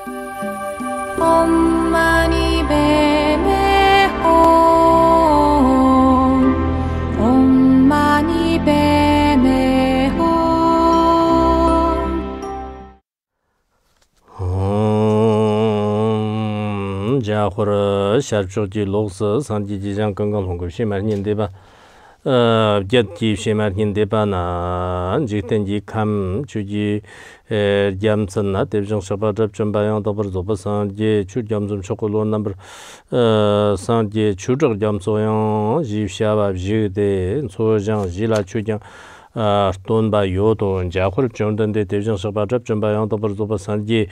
Om Mani Padme Hum. Om Mani Padme Hum. Jahur Sharpshoti Loksa Sanji Jijang Gangang Hongko Shemar Nindeba Jet Ji Shemar Nindeba Na Jiktenji Kam Chuji Jamson Na Devjang Shabajab Chambayang Dabar Zoba Sanji Chu Jamsum Chokolo number Sanji Chujak Jamsoyang Ji Shaba Jide Sojang Jila Chujang Tonba Yoto Jahur Jondan de Devjang Shabajab Chambayang Dabar Zoba Sanji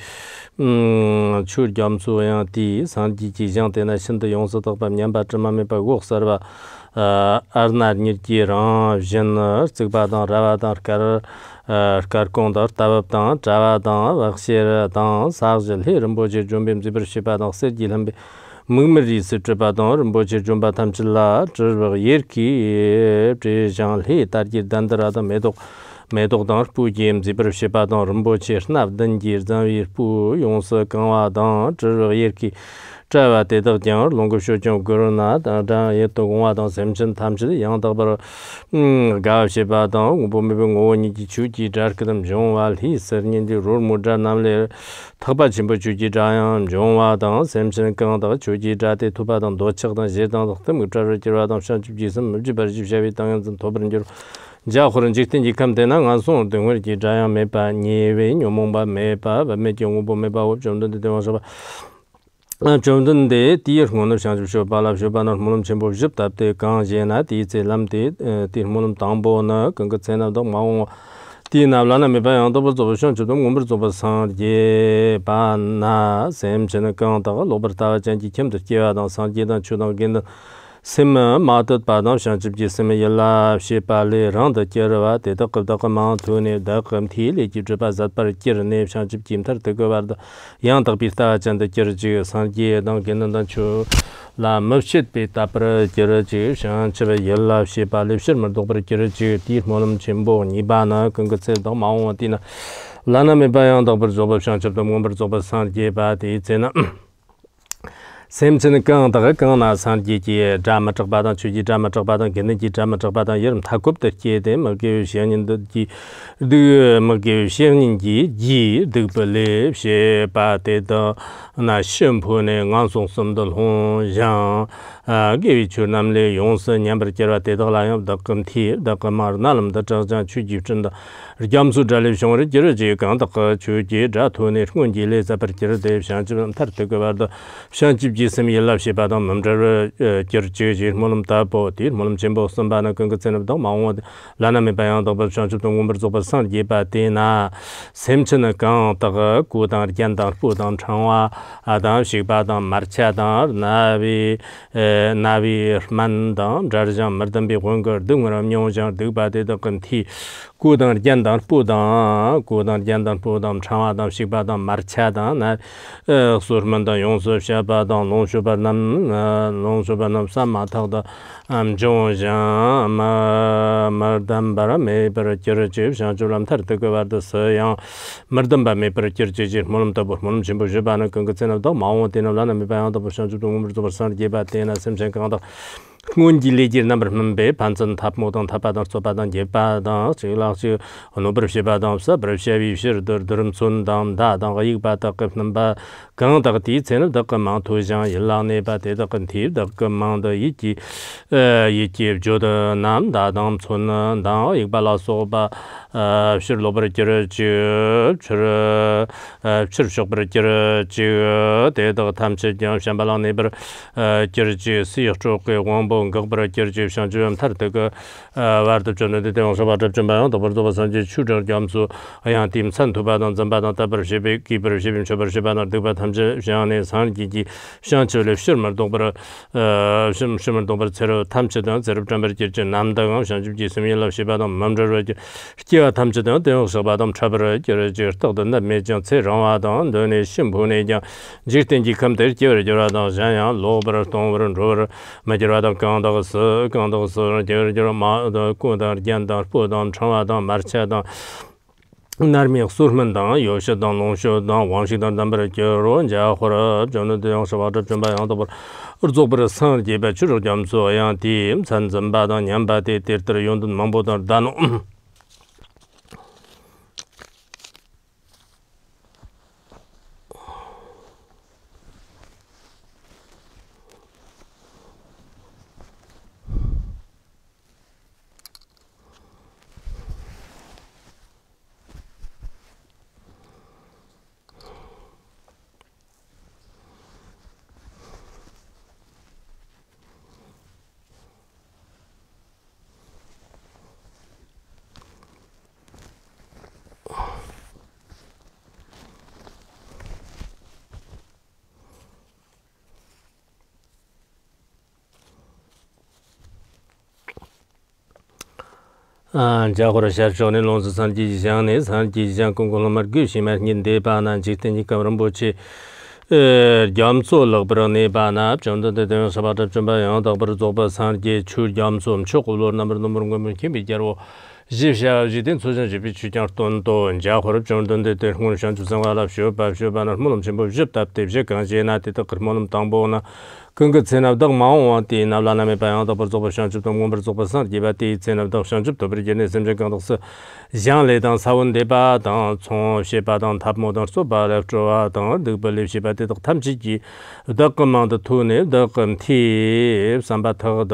Chu Jamsoyang Di Sanji Jijang Tena Shinda Yongsa Takba Nyamba Chamame Pa Gok Sarva Arnar Nirki Ran Jin Tsikbadan Ravadan Karkondar Tababdan Javadan Vakshir Dan Sarjil He Rimboje Jumbim Zibir Shibadan Sergilambe Mumri Sitribadan Rimboje Jumba Tamchilla Jirba Yerki Jang He Targir Dandarada Medokdan Pujim Zibir Shibadan Rimboje Navdan Girzan Pu Yonsa Kanwadan Jirba Yerki Java Tedar Jang, Longo Shojong Guruna, Dan Yetogwa Dan Semchen Tamchi, Yang Dabar Gav Sheba Dan, Ubomibing Oni Chuji Jarkadam Jongwal, he Sernin the Rurmuja Namle, Taba Chimbo Chuji Jayam, Jongwa Dan, Semchen Kanda, Chuji Jate, Tubadan, Dochak Dan Zedan, Mutra Jiradan Shanjism, Mujibarji Shavitan and Tobranger. Jahuran Jitin Jikam Denang and so on, the Wiki Jaya Mepa, Nieve, Yomomba Mepa, but Mejon Ubomeba, John the Devasaba. Jondan de Deer Mono Shanjo Bala Jobana Mulum Chimbo Jip Tap de Ganjena, Di Lam de Mulum Tambona, Gangatsena of Mao Tina Lana Meba and Double Shan to the Mumbers of a San Ye Bana, Sam Chenakanta, Loberta, Janji Kim, the Kia, and San Jedan Chudan Sim Matat Padam Shanjib Simela, Shepale, Rand the Kierava, the Dok of Dokamount, Tuni, Dakam Til, Jibazat Parakir, Name Shanjib Kim, Tartagovar, Yan Tapista, and the Kirji, Sanji, Duncan, Chu, La Mushit Pitapra, Kirji, Shancheva, Yella, Shepale, Sherman, Dober Kirji, Tir Molum Chimbo, Nibana, Kungatse, Domatina, Lana Mebayan, Dober Zoba, Shancheb, the Mumbers of a Sanji, Bati, Zena. Semchen Kanga Kana Sanji, Drama Badan, Chuji Drama Badan, Genji Drama Badan, Yerm Takup the Kede, Magil Shannon the Magil Shanninji, Ji, the Believe, She Pate, the Nashimpune, Gansong Sundal Hong, Jean, give it to Namle, Yonson, Yamberkera, the Lion, the Comti, the Kamar Nalam, the Jajan Chuji, the Jamsu Jalishon, Jersey, Kanta, Chuji, Jatuni, Kunji, Zaperkir, Dave Shanjim, Tartago, the Shanjib. Semilla Shibadan, Mumdra, Kirchi, Mulum Tapo, Mulum Chimbo, Sambana, Kungatsen of Dom, Lana Mebayan, Double Chanch of the Wombers of San Yebatina, Semchen account, Kudan, Yandan, Pudan, Chanwa, Adam, Shibadan, Marchadan, Navi, Mandan, Jarjan, Mardambi, Wonger, Dungram, Yonjan, Dubade, the Conti, Kudan, Yandan, Pudan, Chawadam, Shibadan, Marchadan, Surmanda, Yonso, Shabadan, Long Shubanam, Samata, Jonjan, Mardambara, Maper Kirchiv, Shanjulam Tartago, the Sayan, Mardamba Maper Kirchiv, Mulum Tabu, Mulum Chimbo Jabana, Kungatsen of the Mountain of Lana, Mibanda, Shanju, over San Yebatina, Simshan. Mundi Lady number Mumbe, Panson Tapmoton, Tapadan, Sopadan, Yepadan, Chilaxi, Honober Shibadan, Sabra Chevi, Shirder, Durmsun, Dam, Dadan, Ibata, Kapnamba, Gandati, Sen, the command to Jean, Yelane, Bate, the Contiv, the command Yiki, Yiki, Joda, Nam, Dadam, Suna, Down, Ibala Soba, Shirlober Churchober the Tamchi, Shambala neighbor, Kirji, Sea Chok, Wombo, Gobra, Kirji, Shanjum, Tartaga, Varta Jonah, the Shabbat Jamba, the Bordo Sanji, Chuder, Jamsu, Ayan Team Santubadan, Zambadan, Tabar Shibi, Keeper Shibim, Shabar Shibana, Dubat Hamja, Jane, Sanji, Shanchel, Shimmer, Dobra, Shimmer, Dobra, Zero, Tamchadan, Zero Jamber Kirchen, Namdagan, Shanji, Simila, Shibadan, Mamdra, Kia Tamchadan, the Shabadam Traber, Kirji, Todan, Majan, Ramadan, Doni, Shimpune, Jitin, come there, Juradan, Jaya, Lober, Tomer, and Rover, Majorada, Gandos, Jerama, the Kudar, Yandar, Pudan, Tramadan, Marchadan. Narmi Surman Dang, Yosha Dang, Longsho Dang, Wangshi Dang, Dambar Kero, Jahora, Jonah de Yang Shabata, Jumba Yang Urzobra San, Jeba Churu Jamso, Yang Team, San Zamba Dang, Yambati, Tirtra Yondun, Mambo Dano. Jahora Sharshoni Lonza San Jijani, San Jijan Kongolomar Gushimar Ninde Bana, Jitani Kamrambochi, Jamso Logbrani Bana, Jonda de Sabata Jumba, Yanda Zoba San Ji, Chu Jamsum, Chocolor number Kimbi Jaro, Jisha Jidin Susan Jibi Tondo, and Jahora Jondan de Hunshan to Sangala Shoba, Shobana Mulum Chimbo, Jip Tap, Jekan, Jenati, Kermonum Tambona. Kunga Tsena Dog Mawati, Nalana Bayan, the Bozoba Shanship, the Wombers of San, Gibati, Tsena Dog Shanship, the Virginia Simjans, Jean Le dans Sawan Deba, dans son Shepa dans Tap Modern Soba, Electro, dans the belief Shibati, the Tamji, the command Tune, the Tea, Sambata,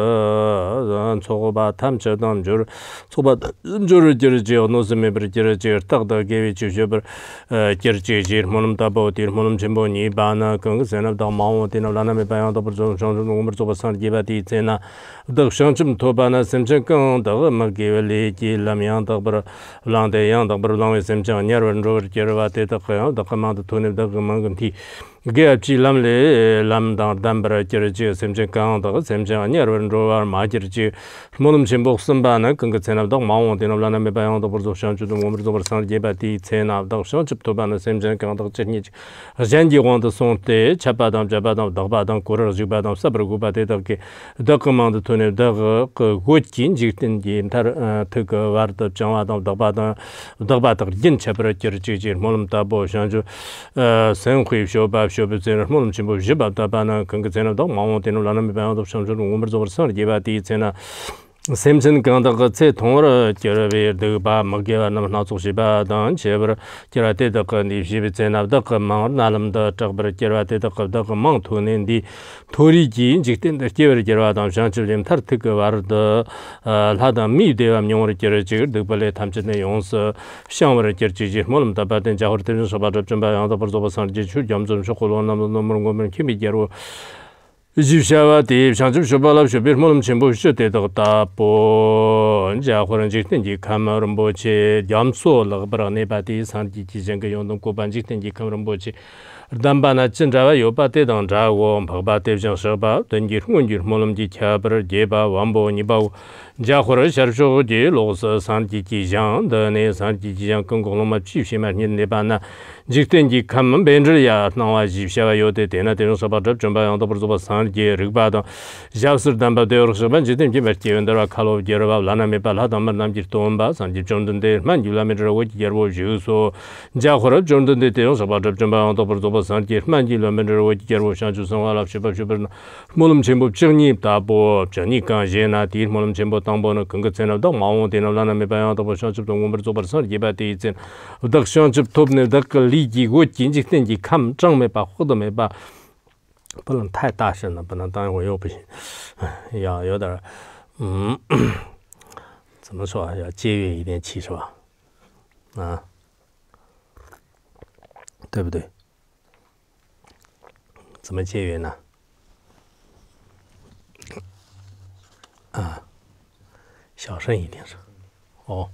the Soba, Tamcha, Danjur, Soba, Jurigi, no Zemebri, Tagda, gave it to Juber, Kirji, Monum Tabo, Monum Jimboni, Bana, Kunga Tsena Dog Mawati, Nalana Bayan, the Numbers of San Gibati, Tsena, the Shanchum Tobana, Simchakon, the Magivali, Lamian, the Landayan, the Berlong, Simchan, Yaran Road, Jeravate, the command Tony, the Manganti, Gachi Lamle, Lamdan, Dambra, Jerigi, Simchakan, the Simchan, Yaran Road, Majorji, Monum Chimbo, Sambana, Kungatsena, the Mount in Lana Bayan, the Borzoshan, the Numbers of San Gibati, Tsena, the Shanchup Tobana, Simchan, the Chenich, Zanji want the Sonte, Chapadam, Jabadam, Dabadam, Kura, Zubadam, Sabragubate, the command Tony, the Goodkin, Jitin, the entire took a word of Jamadam, Dabatar, Jin Chapra, Jerigi, Molum Tabo, Shanju, Senhui, Shoba, Shobazin, Molum Chimbo, Jibba, Tabana, Kungatsena, the Mount in Lana Bayan of Shanju, Numbers of San Gibati, Tsena. Simpson Ganda Tora, Jerave, the Ba Magia, Nazo Shiba, Dan, Chever, Gerate, the Kandishibitsen of the Mount, Nalam, the Tabra, Gerate, the Mount, in the Toriji, injecting the Jever Gerada, Janchim, Tartika, the Lada Mi, de Amor Jerigi, the Ballet Tamchinions, Shamar Jergi, Molum, the Batin Jahortins about Jumba, the Porzoba San Jichu, Jamson, Chocolon, Number Kimigero. Jishawa, the Shanju Shabala, Shabir Molum Chimbo, Shute, the Tapo, Jahoran Jitin, Kamaramboche, Jamso, Labrane Bati, Sanji, Jangayon, Kobanjitin, Kamaramboche, Dambana Chindrava, Yopate, Dandrago, Pabate, Janshaba, then Jirmunjir, Molum di Chaber, Jeba, Wambo, Nibao, Jahora, Sharsho, de Los Sanji Jan, the Ne Sanji Jan Kongoloma, Chief Shiman in Nebana, Jitin, Kam, Bendria, now as Jishawa Yote, Tena, Sabbat, Jumba, on the Porzoba San, Ribada, Jasur Damba de Orsaban, Jitin, Jimerti, and the Rakalo, Jerava, Lana Mepala, Damanam Tomba, Sanji Jondan de Mandula Medra, Yerwo, Juso, Jahora, Jondan de Teos, about Jumba, on the Porzoba San, Mandula Medra, Yerwo, Shanju, Sangala, Shiba, Molum Chimbo, Chini, Tabo, Janika, Jena, Molum Chimbo, Tambo, Kungatsena, the Mount in Lana Mebayan, the Shanship, the Wombers over San Gibati, the Shanship Tobne, the Ligi, what Jinji, come, Jangmeba, Hodameba. 不能太大声了，不能当我又不行，要有点怎么说，要节约一点气是吧？啊，对不对？怎么节约呢？啊，小声一点说。哦，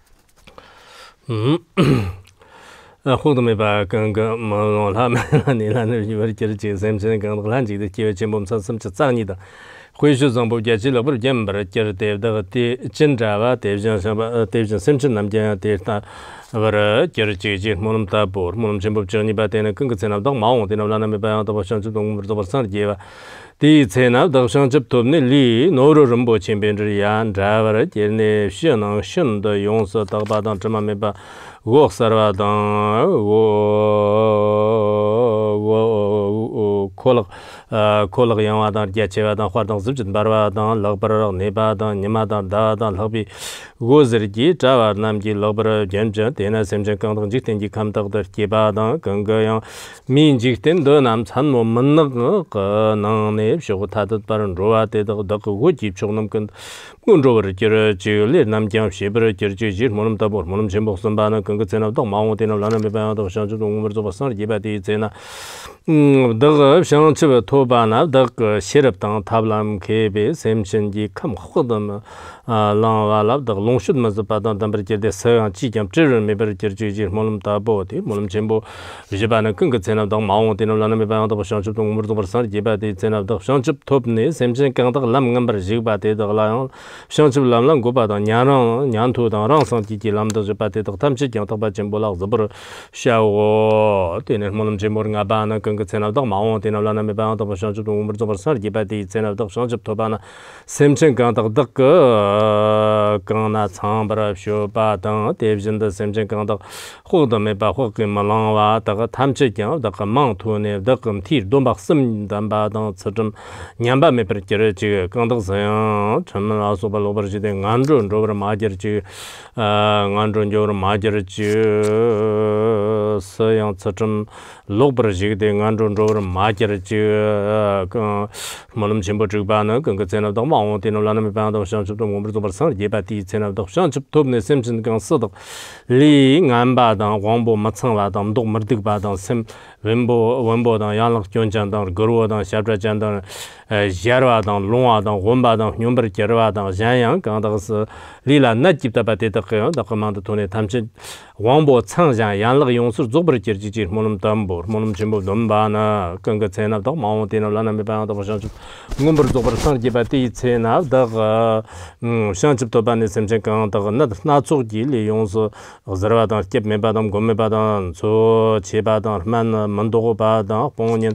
后头没把跟他们你那有点觉得这个什么跟蓝几的节约节目上什么就脏你的。 회수 정보 제지를 버 gember 제르데다 진자와 대전 심진 남자 대다 버 제르지지 몸다 보 몸 전부 전이 바테는 근거세나도 마오 되나라나 메바도 버션주 동물도 버선 제와 디체나 더션접 돕네 리 노르름 보 챔벤리안 드라버 제네 시능 신의 용서 다바당 점마메바 워서바당 콜락 양와당 제체와당 화당 습진 바르와당 럭버럭 네바당 니마당 다당 럭비 고즈르기 자와 남기 럭버럭 젠전 대나 셈전 강당 직텐지 감덕더 개바당 건거양 민직텐 더남 찬모 문능 거능네 쇼고 타듯 바른 로아테더 더고 집총놈근 문로버 지르지르 남경 시브르 지르지 모름다보 모름 전복선바는 건거세나도 마오테는 라는 메바도 션주 동물도 버선 예바디 제나 더가 샹치베 토바나 더그 시럽당 탑람 케베 셈신지 컴 호거든 랑와랍 더 롱슈드마즈 바단 담버제데 서양 지점 지르 메버 지르지 모름다보디 모름 전보 비바는 건거세나도 마오테는 라는 메바도 션주 동물도 버선 예바디 제나도 션치 톱네 셈신 강다 람감버 지바데 더랑 션치 람랑 고바다 냐랑 냔토다 랑상 지지 람도 바데 더 탐치 경탁바 전보라 저버 샤오 테네 모름 전보가 바나 건거세나도 마오테는 라는 메바도 션치 동물도 버선 예바디 제나도 션치 토바나 셈신 강다 덕거 강나 참바라 쇼바당 대비진의 셈진 강다 호도메 바 호게 말랑와 다가 탐치경 다가 망토네 다금 티 돈박슴 담바당 처좀 냠바메 버지르지 강덕서요 전문 아소발 오버지데 안존 로버 마저지 안존 조르 마저지 서양 처좀 로버지데 안존 로버 마저지 그 몰음 진보 주바는 그거잖아도 마오테는 라는 메바도 션주도 몸으로 버선 예바디 제나도 션주 톱네 셈진 강서도 리 안바당 왕보 마창라당 동머득바당 셈 원보당 양락 견장당 거로당 샤브자장당 자르와당 롱와당 원바당 뇽버 제르와당 잔양 강다스 리라 나집다바데다 다커만도 토네 탐치 왕보 창장 양락 용수 조버 제르지 모놈 담보 모놈 전부 넘바나 건거 제나도 마오테는 라나 메바도 버선 몸버 조버 상 예바디 제나 다가 션집도 반네 셈진 강다가 나쪽기 리 용수 저르와당 캡 메바당 곰메바당 조 제바당 만 만도고 바다 본인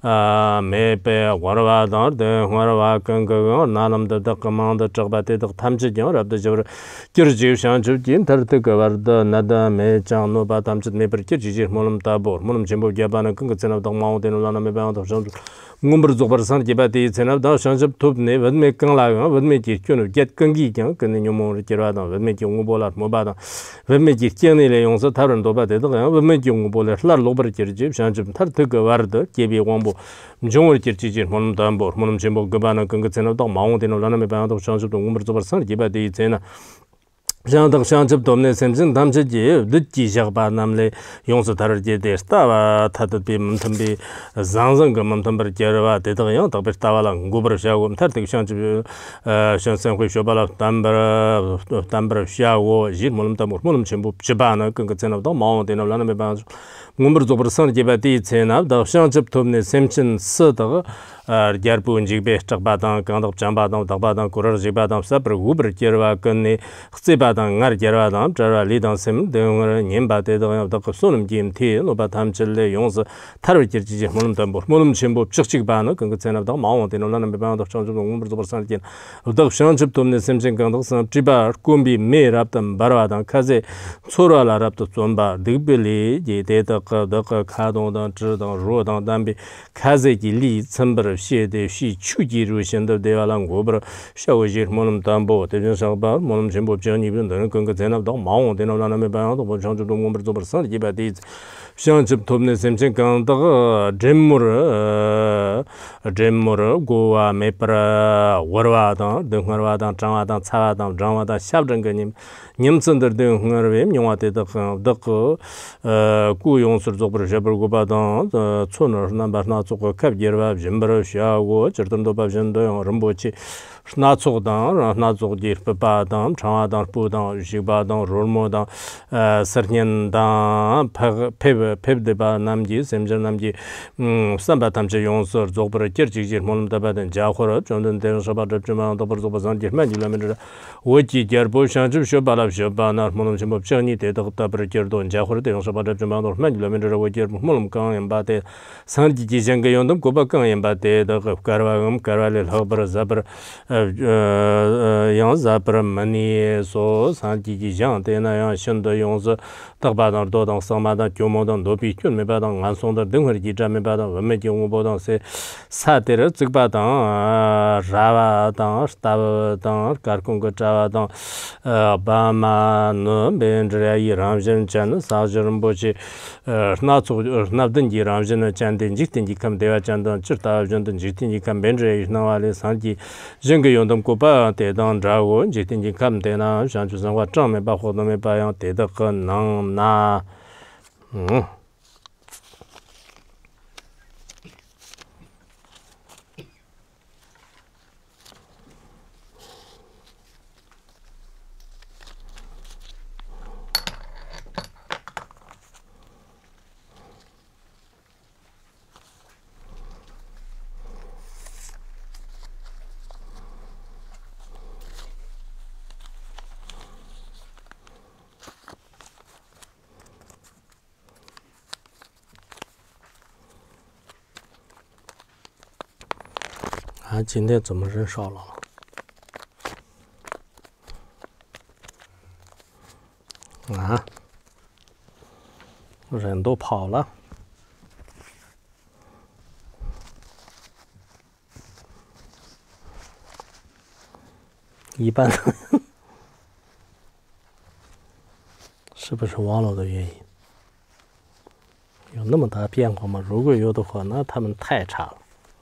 메베 와라와다 데 와라와 건거 나남다 커만드 적바데 탐지죠 랍다 저 기르지션 주진 터트가 버다 나다 메장노 바탐지 메버지 지지 몰음타보 몰음 전부 개바는 건거 전화도 마오데는 라나 메바도 전 ngumber zobar san jebati senab da shanjab top ne wadme kangla wadme ji kyun get kangi kyang kan nyomo kirwa da wadme ji ngubola moba da wadme ji kyane le yongsa taron do ba de da wadme ji ngubola lar lobar kirji shanjab tar tug war da kebi wangbo jongor kirji ji monum dambor monum jembo gabana kang senab da maung de no lana me ba da shanjab ngumber zobar san jebati sena 장덕 샹집 돕네 셈진 담지지 늦지 작바 남래 용서 다르지 데스타와 타드비 멈텀비 장정거 멈텀버 제르와 데더요 더베 타와랑 고버샤고 타르티 샹집 샹상회 쇼발라 담버 샤고 지 몰음타모 몰음 전부 지바나 그거 전화도 마오데나 라나메 바 ngumber zobrsan jebati chenab da 샹집 돕네 셈친 서다가 갸르부은지 베스tak바당 강덕 잠바당 dak바당 고르지바당 사브르 우브르 제르와 건네 흑세바당 알 제르와당 저라 리당셈 대응을 님바데도 덕 소름 김티 노바 탐질레 용서 타르 지지 몰음담 몰음 전부 직직바는 그거 전화도 마오데나 라나메 바당 샹집 ngumber zobrsan 겐 덕 샹집 돕네 셈친 강덕 선 지바 꼼비 메랍담 바라와당 카제 소라라랍도 좀바 득빌리 제데다 덕 카동당 지당 로당 담비 카제기 리 첨버 시에데 시 추기로 신도 대화랑 고버 샤오지 모놈 담보 대전상바 모놈 전부 전이변되는 건거 대납도 마오 대납라는 방도 뭐 전주도 몸을 좀 벌선 이바디 샹집 돕네 셈생 강다가 잼무르 고와 메프라 워와다 등화와다 장와다 차와다 장와다 샵정거님 님선들 등화르베 용화대다 덕 구용술 조버 셔버고바다 촌을 남바나 조고 갑게르바 짐버샤고 저든도 밥전도 럼보치 那做当让那做的不把当长当不当是把当罗摩当10年当配的把남지 샘저 남지 삼바 탐제 용서 조버를 찌르지 몰음다 받은 자호로 전든 대응 서바를 좀 더버서 버선 dir만 일하면 오지 겨보 샹주 쇼바라 쇼바나 몰음 좀 없잖니 대덕다 버르겨도 자호로 대응 서바를 좀 더만 일하면 오지 몰음 강 엠바데 산지지 생가 용도 고박강 엠바데 더 가르와음 가르와를 허버 자버 양 자버 머니 소 산지지 장 대나야 신도 용서 딱바당 도당 상마당 교모당 노비 균메바당 안송당 등허리 기자메바당 원메지 용보당 세 사데르 즉바당 라바당 스타바당 가르콩거 자바당 바마노 벤드라이 람젠찬 사저름보지 나초 나든지 람젠 찬든 직든지 감 대화 찬던 츠타 전든 직든지 감 벤드라이 나와레 산지 정거 용동 고바 대당 자고 직든지 감 대나 산주상과 정메바 호도메바양 대덕 나今天怎么人少了？人都跑了。一般是不是网络的原因？有那么大变化吗？如果有的话，那他们太差了。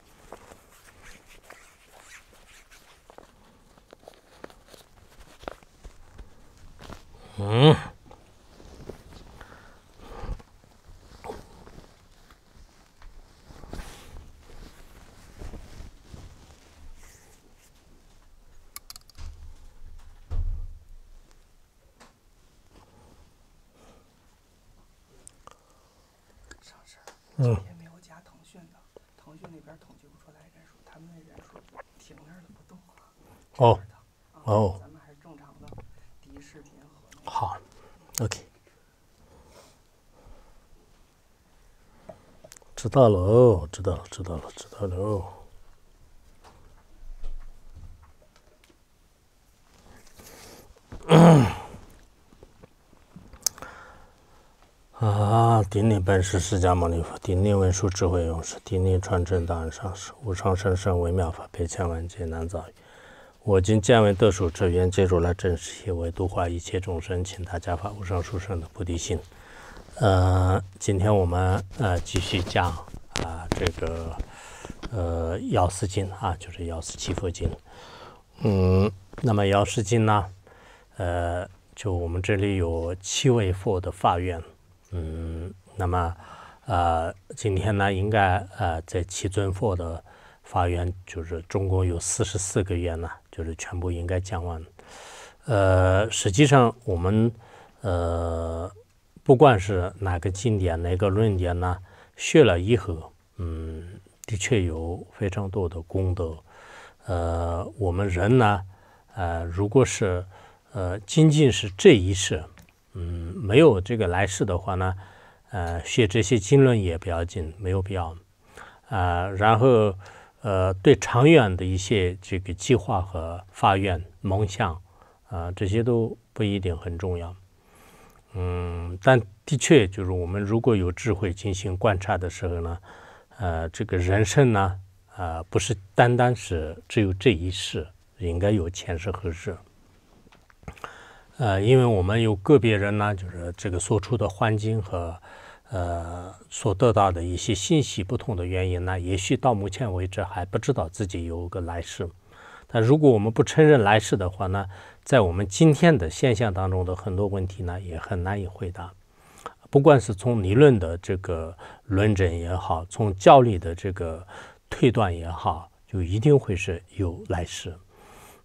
也没有加腾讯的，腾讯那边统计不出来人数，他们那人数停那儿了不动。咱们还是正常的第一视频和好 ，OK， 知道了。顶礼本师释迦牟尼佛，顶礼文殊智慧勇士，顶礼传真档案上师，无上甚深微妙法，百千万劫难遭遇。我今见闻得受持，愿借如来真实义，为度化一切众生，请大家发无上殊胜的菩提心。今天我们继续讲这个药师经就是药师七佛经。那么药师经呢，就我们这里有7位佛的法愿。那么今天呢，应该在7尊佛的法愿，就是总共有44个愿呢，就是全部应该讲完。实际上我们不管是哪个经典哪个论点呢，学了以后，的确有非常多的功德。我们人呢，如果是仅仅是这一世，没有这个来世的话呢，学这些经论也不要紧，没有必要。然后对长远的一些这个计划和发愿梦想这些都不一定很重要。但的确就是我们如果有智慧进行观察的时候呢，这个人生呢，不是单单是只有这一世，应该有前世后世。因为我们有个别人呢，就是这个所处的环境和所得到的一些信息不同的原因呢，也许到目前为止还不知道自己有个来世。但如果我们不承认来世的话呢，在我们今天的现象当中的很多问题呢，也很难以回答。不管是从理论的这个论证也好，从教理的这个推断也好，就一定会是有来世。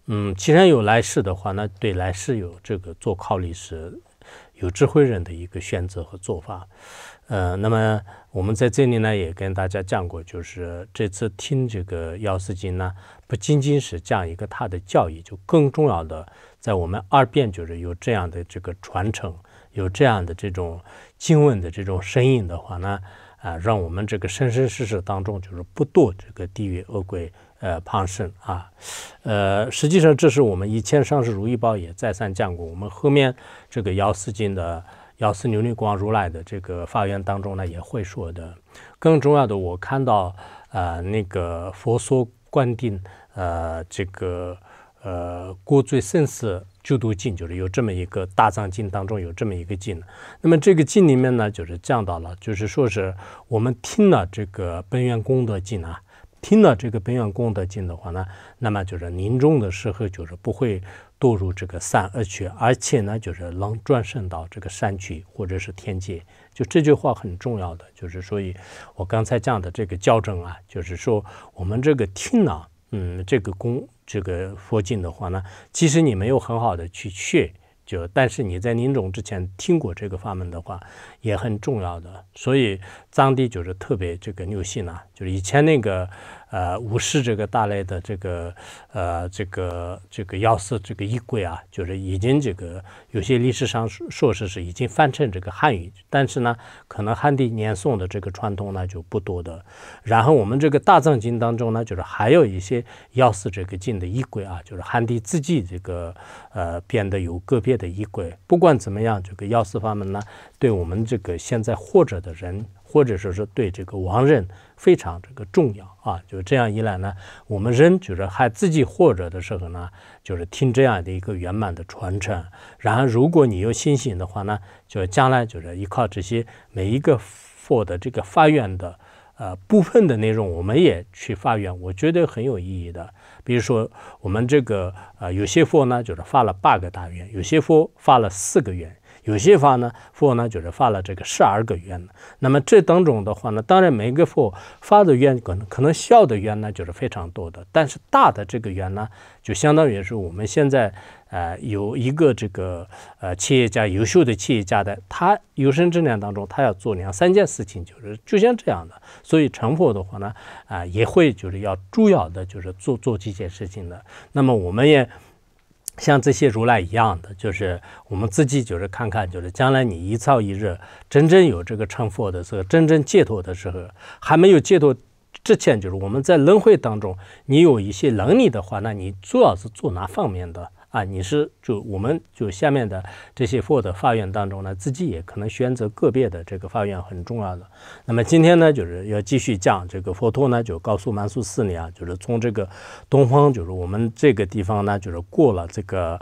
既然有来世的话，那对来世有这个做考虑是有智慧人的一个选择和做法。那么我们在这里呢也跟大家讲过，就是这次听这个药师经呢，不仅仅是讲一个他的教义，就更重要的在我们耳边就是有这样的这个传承，有这样的这种经文的这种声音的话呢，让我们这个生生世世当中就是不堕这个地狱恶鬼旁生啊。实际上这是我们以前上师如意宝也再三讲过，我们后面这个药师经的药师琉璃光如来的这个法源当中呢也会说的。更重要的，我看到那个佛说观定这个过罪生死救度经，就是有这么一个大藏经当中有这么一个经。那么这个经里面呢就是讲到了，就是说是我们听了这个本愿功德经啊，听了这个本愿功德经的话呢，那么就是临终的时候就是不会堕入这个三恶趣，而且呢就是能转生到这个善趣或者是天界。就这句话很重要的，就是所以我刚才讲的这个校正啊，就是说我们这个听了这个佛经的话呢，其实你没有很好的去学，但是你在临终之前听过这个法门的话也很重要的。所以藏地就是特别这个牛信啊，就是以前那个武士这个大类的这个药师这个衣柜啊，就是已经这个有些历史上说是已经翻成这个汉语，但是呢可能汉地念诵的这个传统呢就不多的。然后我们这个大藏经当中呢，就是还有一些药师这个经的衣柜啊，就是汉地自己这个编的有个别的衣柜。不管怎么样，这个药师法门呢，对我们这个现在活着的人，或者说是对这个亡人非常这个重要啊。就这样一来呢，我们人就是还自己活着的时候呢，就是听这样的一个圆满的传承。然后如果你有信心的话呢，就将来就是依靠这些每一个佛的这个发愿的部分的内容，我们也去发愿，我觉得很有意义的。比如说我们这个有些佛呢就是发了8个大愿，有些佛发了4个愿，有些佛呢就是发了这个12个愿。那么这当中的话呢，当然每个佛发的愿可能小的愿呢就是非常多的，但是大的这个愿呢，就相当于是我们现在有一个这个企业家，优秀的企业家的，他有生之年当中他要做2、3件事情，就像这样的。所以成佛的话呢也会就是要主要的就是做这件事情的。那么我们也像这些如来一样的，就是我们自己就是看看，就是将来你一朝一日真正有这个成佛的时候，真正解脱的时候，还没有解脱之前，就是我们在轮回当中你有一些能力的话，那你主要是做哪方面的啊？我们就下面的这些佛的发愿当中呢，自己也可能选择个别的这个发愿很重要的。那么今天呢就是要继续讲这个佛陀呢就告诉曼殊寺里啊，就是从这个东方，就是我们这个地方呢就是过了这个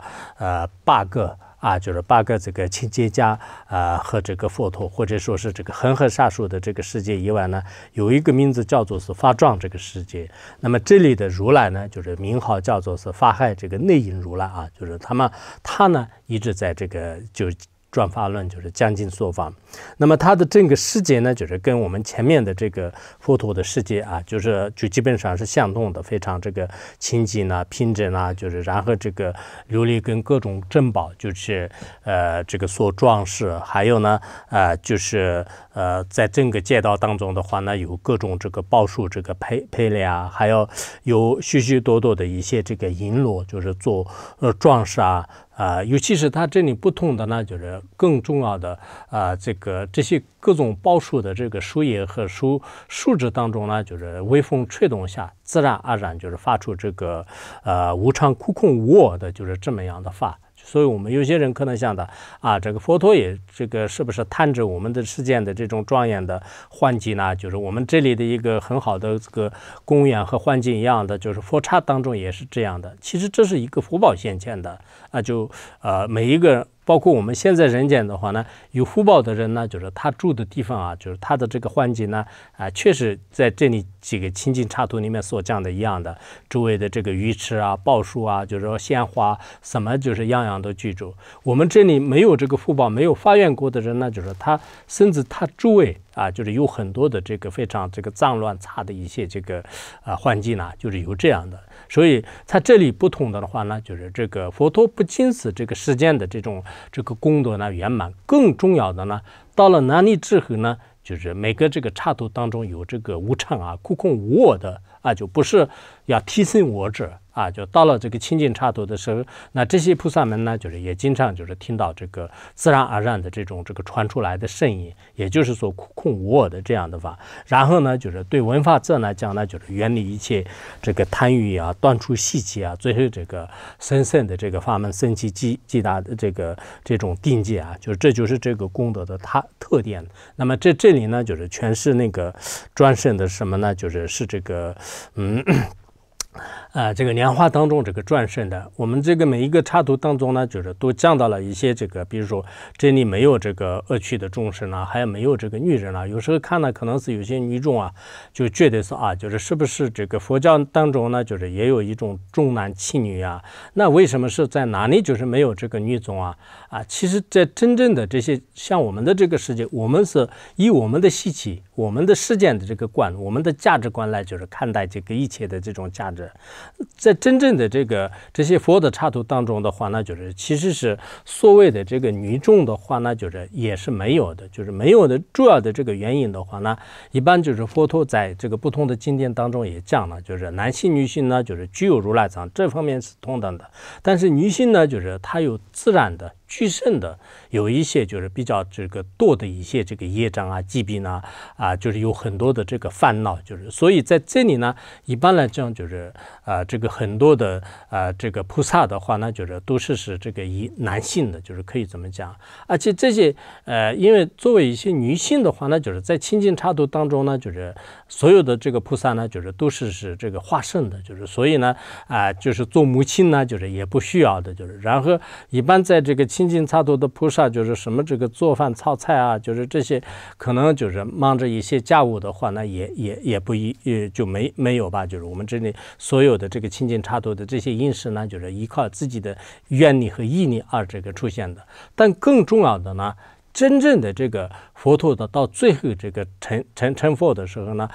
8个就是8个这个清洁家和这个佛陀，或者说是这个恒河沙数的这个世界以外呢，有一个名字叫做是法幢这个世界。那么这里的如来呢，就是名号叫做是法海这个内隐如来啊，就是他呢一直在这个就转法轮，就是将近说法。那么它的整个世界呢，就是跟我们前面的这个佛陀的世界啊，就基本上是相同的，非常这个清净啊、平整啊，就是然后这个琉璃跟各种珍宝，就是这个所装饰，还有呢就是在整个街道当中的话呢，有各种这个宝树这个配列啊，还有许许多多的一些这个璎珞，就是做装饰啊。尤其是它这里不同的呢，就是更重要的这些各种宝树的这个树叶和树枝当中呢，就是微风吹动下，自然而然就是发出这个无常空空无我的就是这么样的法。所以我们有些人可能想到这个佛陀也这个是不是贪着我们的世间的这种庄严的环境呢？就是我们这里的一个很好的这个公园和环境一样的，就是佛刹当中也是这样的。其实这是一个福报现前的每一个包括我们现在人间的话呢，有福报的人呢，就是他住的地方就是他的这个环境呢确实在这里这个清净刹土里面所讲的一样的，周围的这个鱼池啊、宝树啊，就是说鲜花什么，就是样样都居住。我们这里没有这个福报，没有发愿过的人呢，就是他甚至他周围啊，就是有很多的这个非常这个脏乱差的一些这个环境呢，就是有这样的。所以它这里不同的话呢，就是这个佛陀不仅是这个世间的这个功德呢圆满，更重要的呢，到了那里之后呢，就是每个这个刹土当中有这个无常啊、空空无我的啊，就不是要提升我者啊，就到了这个清净刹土的时候，那这些菩萨们呢，就是也经常就是听到这个自然而然的这种传出来的声音，也就是说空空无我的这样的法。然后呢，就是对闻法者来讲呢，就是远离一切这个贪欲啊、断除习气啊，最后这个深深的这个法门升起极大的这种定界啊，这就是这个功德的特点。那么这里呢，就是全是那个专胜的什么呢？是这个这个莲花当中这个转胜的，我们这个每一个刹土当中呢，就是都讲到了一些这个，比如说这里没有这个恶趣的众生啊，还有没有这个女人啊。有时候看呢，可能是有些女众啊，就觉得说啊，是不是这个佛教当中呢，也有一种重男轻女啊？那为什么是在哪里没有这个女众啊？其实在真正的这些像我们的这个世界，我们是以我们的习气、我们的世间的这个观、我们的价值观来看待这个一切的这种价值。在真正的这些佛的刹土当中的话呢，其实是所谓的这个女众的话呢，也是没有的，没有的主要的这个原因的话呢，一般佛陀在这个不同的经典当中也讲了，男性女性呢具有如来藏，这方面是同等的，但是女性呢它有自然的具身的有一些比较多的一些这个业障啊、疾病啊有很多的这个烦恼，所以在这里呢，一般来讲这个很多的这个菩萨的话呢，都是这个以男性的，可以这么讲。而且这些因为作为一些女性的话呢，在清净刹土当中呢，所有的这个菩萨呢，都是这个化身的，所以呢做母亲呢，也不需要的，然后一般在这个清净刹土的菩萨，什么这个做饭炒菜啊，这些可能忙着一些家务的话呢，也不就没有吧，我们这里所有的这个清净刹土的这些因事呢，依靠自己的愿力和意力而出现的。但更重要的呢，真正的这个佛陀的到最后这个成佛的时候呢，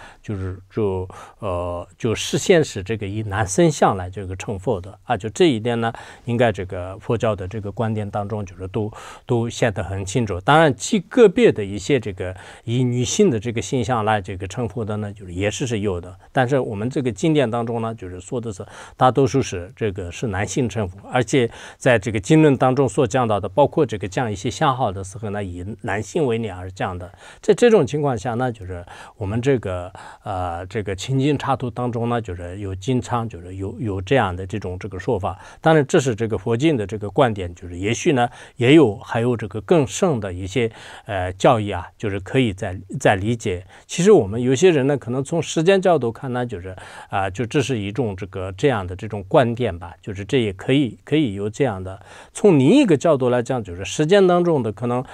就实现是这个以男身相来成佛的啊。就这一点呢，应该这个佛教的这个观点当中都显得很清楚。当然，极个别的一些这个以女性的这个形象来成佛的呢，也是有的。但是我们这个经典当中呢，说的是大多数是是男性成佛，而且在这个经论当中所讲到的，包括这个讲一些相好的时候呢，以男性为例而讲的。在这种情况下呢，我们这个清净刹土当中呢，有经常有这样的这种说法。当然，这是这个佛经的这个观点，也许呢还有这个更深的一些教义啊，可以再理解。其实我们有些人呢，可能从时间角度看呢，这是一种这样的这种观点吧，这也可以有这样的。从另一个角度来讲，时间当中的可能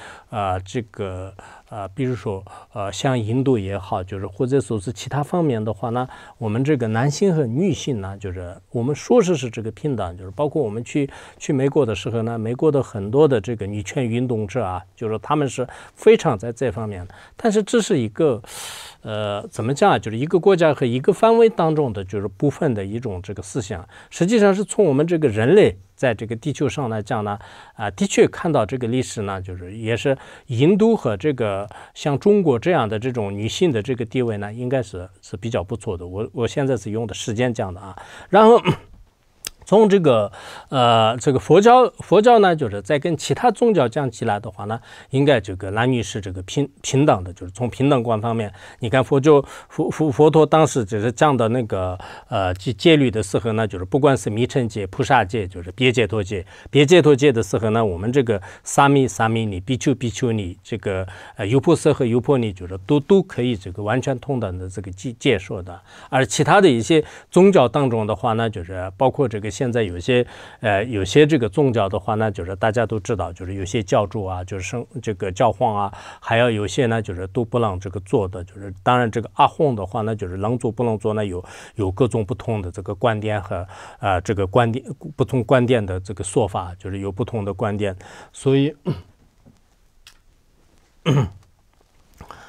比如说像印度也好，或者说是其他方面的话呢，我们这个男性和女性呢，我们说是这个平等，包括我们去美国的时候呢，美国的很多的这个女权运动者啊，他们是非常在这方面的。但是这是一个怎么讲啊？一个国家和一个范围当中的部分的一种这个思想，实际上是从我们这个人类在这个地球上来讲呢，的确看到这个历史呢，也是印度和这个像中国这样的这种女性的这个地位呢，应该是比较不错的。我现在是用的时间讲的啊，然后。从这个佛教呢，在跟其他宗教讲起来的话呢，应该男女是平等的，从平等观方面，你看佛陀当时讲的那个戒律的时候呢，不管是弥尘戒、菩萨戒，别解脱戒的时候呢，我们这个沙弥尼、比丘尼，这个优婆塞和优婆尼，都可以完全同等的这个接受的。而其他的一些宗教当中的话呢，包括这个。现在有些这个宗教的话呢，大家都知道，有些教主啊，这个教皇啊，还有些呢，都不能做的，当然这个阿訇的话呢，能做不能做呢，有各种不同的这个观点和这个不同观点的这个说法，有不同的观点，所以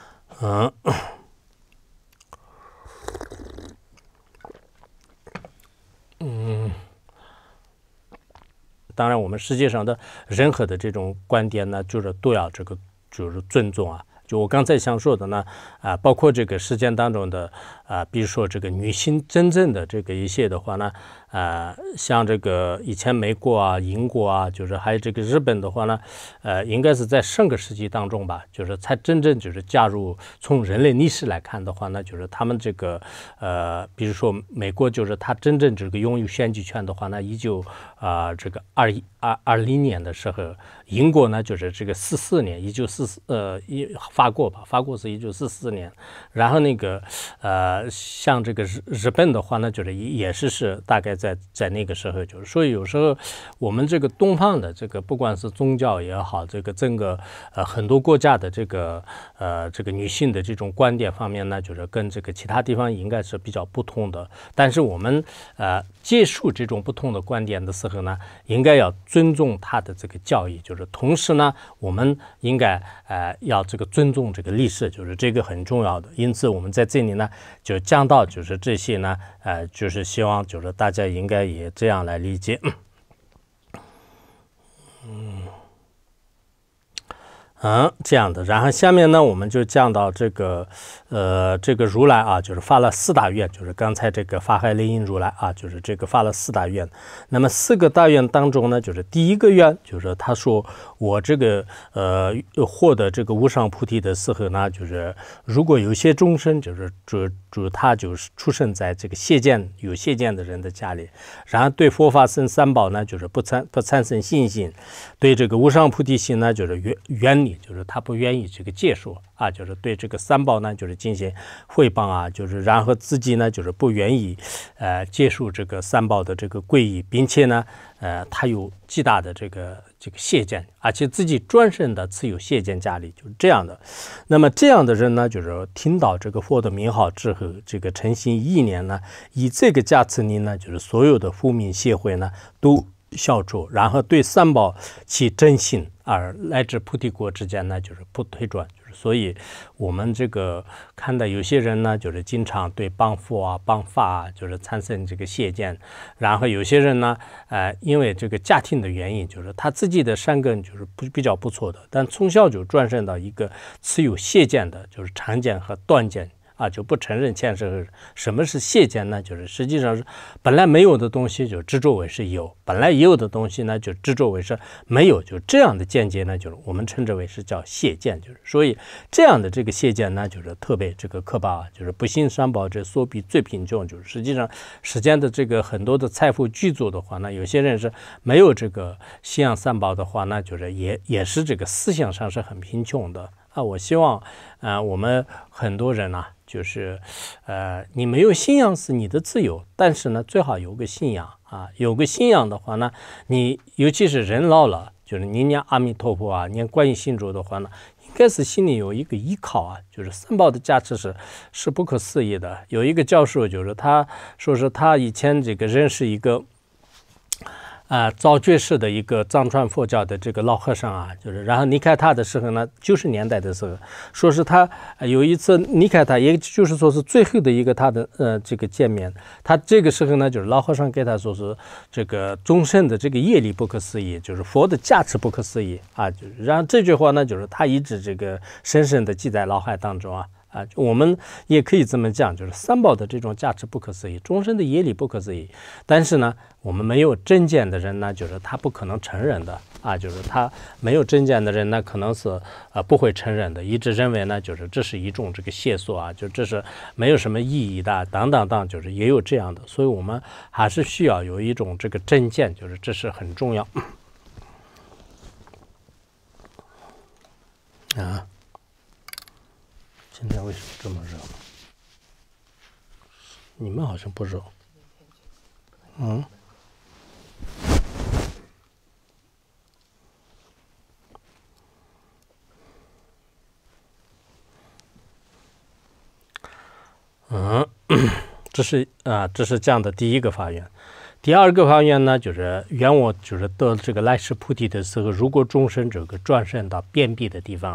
当然我们世界上的任何的这种观点呢，就是都要这个就是尊重啊。就我刚才想说的呢，包括这个事件当中的比如说这个女性真正的这个一些的话呢，像这个以前美国啊、英国啊，就是还有这个日本的话呢，应该是在上个世纪当中吧，就是才真正就是加入。从人类历史来看的话呢，就是他们这个比如说美国，就是他真正这个拥有选举权的话呢，这个2020年的时候，英国呢就是这个44年，1944法国是1944年，然后那个像这个日本的话呢，就是也是大概在那个时候，就是所以有时候我们这个东方的这个不管是宗教也好，这个整个很多国家的这个女性的这种观点方面呢，就是跟这个其他地方应该是比较不同的。但是我们接受这种不同的观点的时候呢，应该要尊重他的这个教义，就是同时呢，我们应该要这个尊重这个历史，就是这个很重要的。因此我们在这里呢就讲到就是这些呢，就是希望就是大家应该也这样来理解。这样的。然后下面呢，我们就讲到这个如来啊，就是发了4大愿，就是刚才这个法海雷音如来啊，就是这个发了4大愿。那么4个大愿当中呢，就是第一个愿，就是他说我这个获得这个无上菩提的时候呢，就是如果有些众生就是他就是出生在这个有谢见的人的家里，然后对佛法僧三宝呢，就是不产生信心，对这个无上菩提心呢，就是远离，就是他不愿意这个接受啊，就是对这个三宝呢，就是进行诽谤啊，就是然后自己呢，就是不愿意接受这个三宝的这个皈依，并且呢，他有极大的这个谢见，而且自己专身的持有谢见家里，就是这样的。那么这样的人呢，就是听到这个佛的名号之后，这个诚心意念呢，以这个加持力呢，就是所有的负面协会呢都消除，然后对三宝起真心，而来至菩提国之间呢，就是不退转。所以我们这个看到有些人呢，就是经常对帮佛啊、帮法啊，就是产生这个谢见，然后有些人呢，因为这个家庭的原因，就是他自己的善根就是比较不错的，但从小就转生到一个持有谢见的，就是常见和断见。就不承认前世。什么是谢见呢？就是实际上是本来没有的东西就执着为是有，本来有的东西呢就执着为是没有，就这样的见解呢，就是我们称之为是叫谢见。就是所以这样的这个谢见呢，就是特别这个可怕，就是不信三宝者所比最贫穷。就是实际上世间的这个很多的财富具足的话呢，有些人是没有这个信仰三宝的话呢，就是也是这个思想上是很贫穷的。我希望我们很多人呢，就是你没有信仰是你的自由，但是呢最好有个信仰有个信仰的话呢，你尤其是人老了，就是你念阿弥陀佛念观音心咒的话呢，应该是心里有一个依靠就是三宝的加持是不可思议的。有一个教授就是他说是他以前这个认识一个昭觉寺的一个藏传佛教的这个老和尚就是然后离开他的时候呢，90年代的时候，说是他有一次离开他，也就是说是最后的一个他的这个见面，他这个时候呢，就是老和尚给他说是这个众生的这个业力不可思议，就是佛的加持不可思议就是然后这句话呢，就是他一直这个深深的记在脑海当中我们也可以这么讲，就是三宝的这种价值不可思议，众生的业力不可思议，但是呢我们没有真见的人呢，就是他不可能承认的就是他没有真见的人呢，可能是不会承认的，一直认为呢，就是这是一种这个邪说就这是没有什么意义的等等等，就是也有这样的。所以我们还是需要有一种这个真见，就是这是很重要今天为什么这么热？你们好像不热。这是这样的第一个发愿。第二个发愿呢，就是愿我就是得这个来世菩提的时候，如果众生这个转生到边壁的地方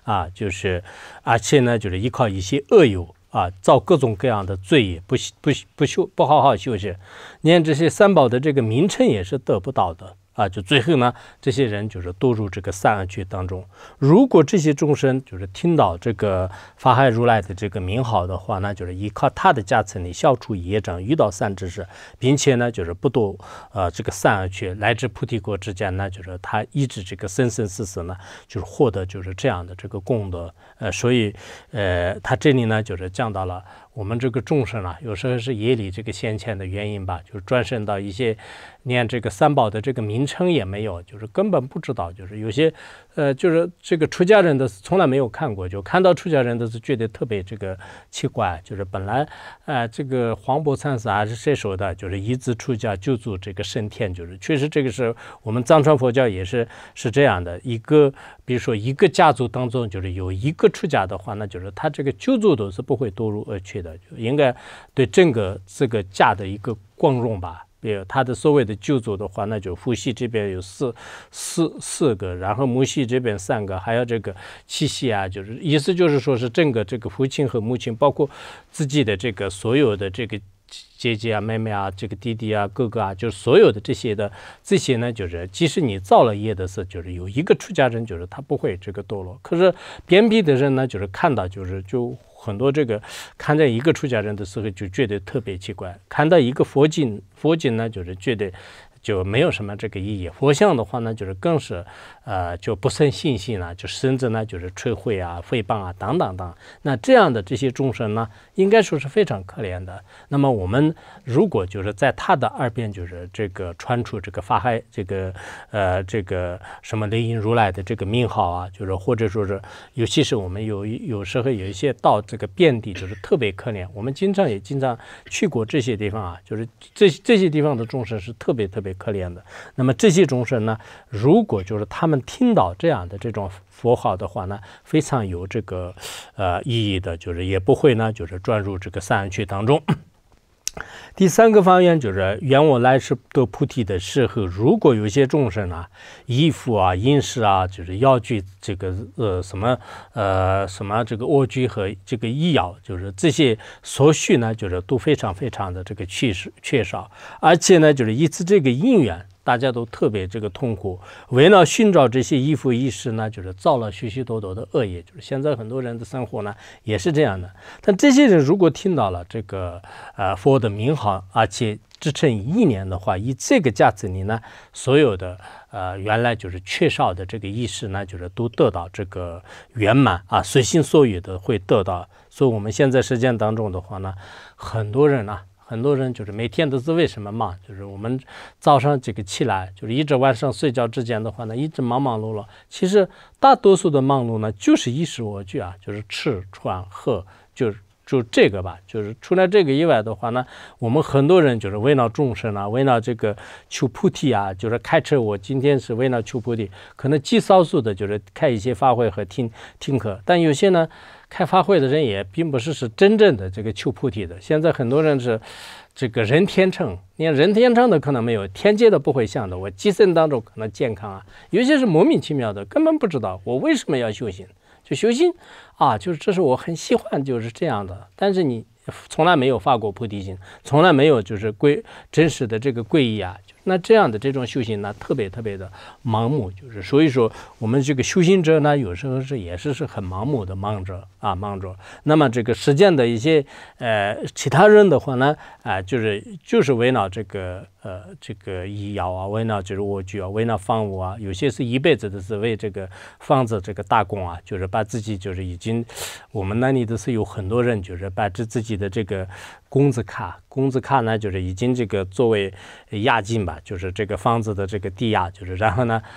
啊，就是而且呢，就是依靠一些恶友啊，造各种各样的罪业，不好好修行，连这些三宝的这个名称也是得不到的。啊，就最后呢，这些人就是堕入这个三恶趣当中。如果这些众生就是听到这个法海如来的这个名号的话，那就是依靠他的加持，你消除业障，遇到善知识，并且呢，就是不堕这个三恶趣，来至菩提国之间呢，就是他一直这个生生死死呢，就是获得就是这样的这个功德。所以他这里呢，就是讲到了我们这个众生啊，有时候是业力这个先前的原因吧，就是转生到一些连这个三宝的这个名称也没有，就是根本不知道，就是有些就是这个出家人的从来没有看过，就看到出家人的是觉得特别这个奇怪，就是本来这个黄檗禅师还是谁说的，就是一字出家就住这个升天，就是确实这个是我们藏传佛教也是这样的，一个比如说一个家族当中就是有一个出家的话，那就是他这个救助都是不会堕入恶趣的，就应该对整个这个家的一个光荣吧。比如他的所谓的救助的话，那就父系这边有四个，然后母系这边3个，还有这个七系啊，就是意思就是说是整个这个父亲和母亲，包括自己的这个所有的这个姐姐啊、妹妹啊、这个弟弟啊、哥哥啊，就是所有的这些呢，就是即使你造了业的事，就是有一个出家人，就是他不会这个堕落。可是边壁的人呢，就是看到就很多这个看到一个出家人的时候，就觉得特别奇怪；看到一个佛经呢，就是觉得就没有什么这个意义。佛像的话呢，就是更是就不生信心了，就甚至呢就是摧毁啊、诽谤啊等等等。那这样的这些众生呢，应该说是非常可怜的。那么我们如果就是在他的耳边就是这个传出这个法海这个什么雷音如来的这个名号啊，就是或者说是尤其是我们有时候有一些到这个遍地就是特别可怜，我们经常去过这些地方啊，就是这些地方的众生是特别可怜的。那么这些众生呢，如果就是他们听到这样的这种佛号的话呢，非常有这个意义的，就是也不会呢就是转入这个三恶趣当中。第3个方面就是愿我来世得菩提的时候，如果有些众生啊，衣服啊、饮食啊，就是药具这个什么这个卧具和这个医药，就是这些所需呢，就是都非常的这个缺少，而且呢，就是一次这个因缘。大家都特别这个痛苦，为了寻找这些衣服衣食呢，就是造了许多的恶业。就是现在很多人的生活呢也是这样的。但这些人如果听到了这个佛的名号，而且支撑意念的话，以这个价值里呢，所有的原来就是缺少的这个意识呢，就是都得到这个圆满啊，随心所欲的会得到。所以我们现在实践当中的话呢，很多人就是每天都是为什么忙？就是我们早上这个起来，就是一直晚上睡觉之间的话呢，一直忙碌。其实大多数的忙碌呢，就是衣食卧具啊，就是吃穿喝，就这个吧。就是除了这个以外的话呢，我们很多人就是为了众生啊，为了这个求菩提啊，就是开车。我今天是为了求菩提，可能极少数的就是开一些法会和听课，但有些呢。开法会的人也并不是真正的这个求菩提的。现在很多人是这个人天乘，连人天乘的可能没有，天界的不会想的。我今生当中可能健康啊，有些是莫名其妙的，根本不知道我为什么要修行。就修行啊，就是这是我很喜欢，就是这样的。但是你从来没有发过菩提心，从来没有就是真实的这个皈依啊。那这样的这种修行呢，特别的盲目，就是所以说我们这个修行者呢，有时候也是很盲目的盲着。那么这个实践的一些其他人的话呢，就是为了这个医药啊，为了就是卧具啊，为了房屋啊，有些是一辈子的是为这个房子这个打工啊，就是把自己就是已经我们那里的是有很多人就是把自己的这个工资卡呢，就是已经这个作为押金吧，就是这个房子的这个抵押，就是然后呢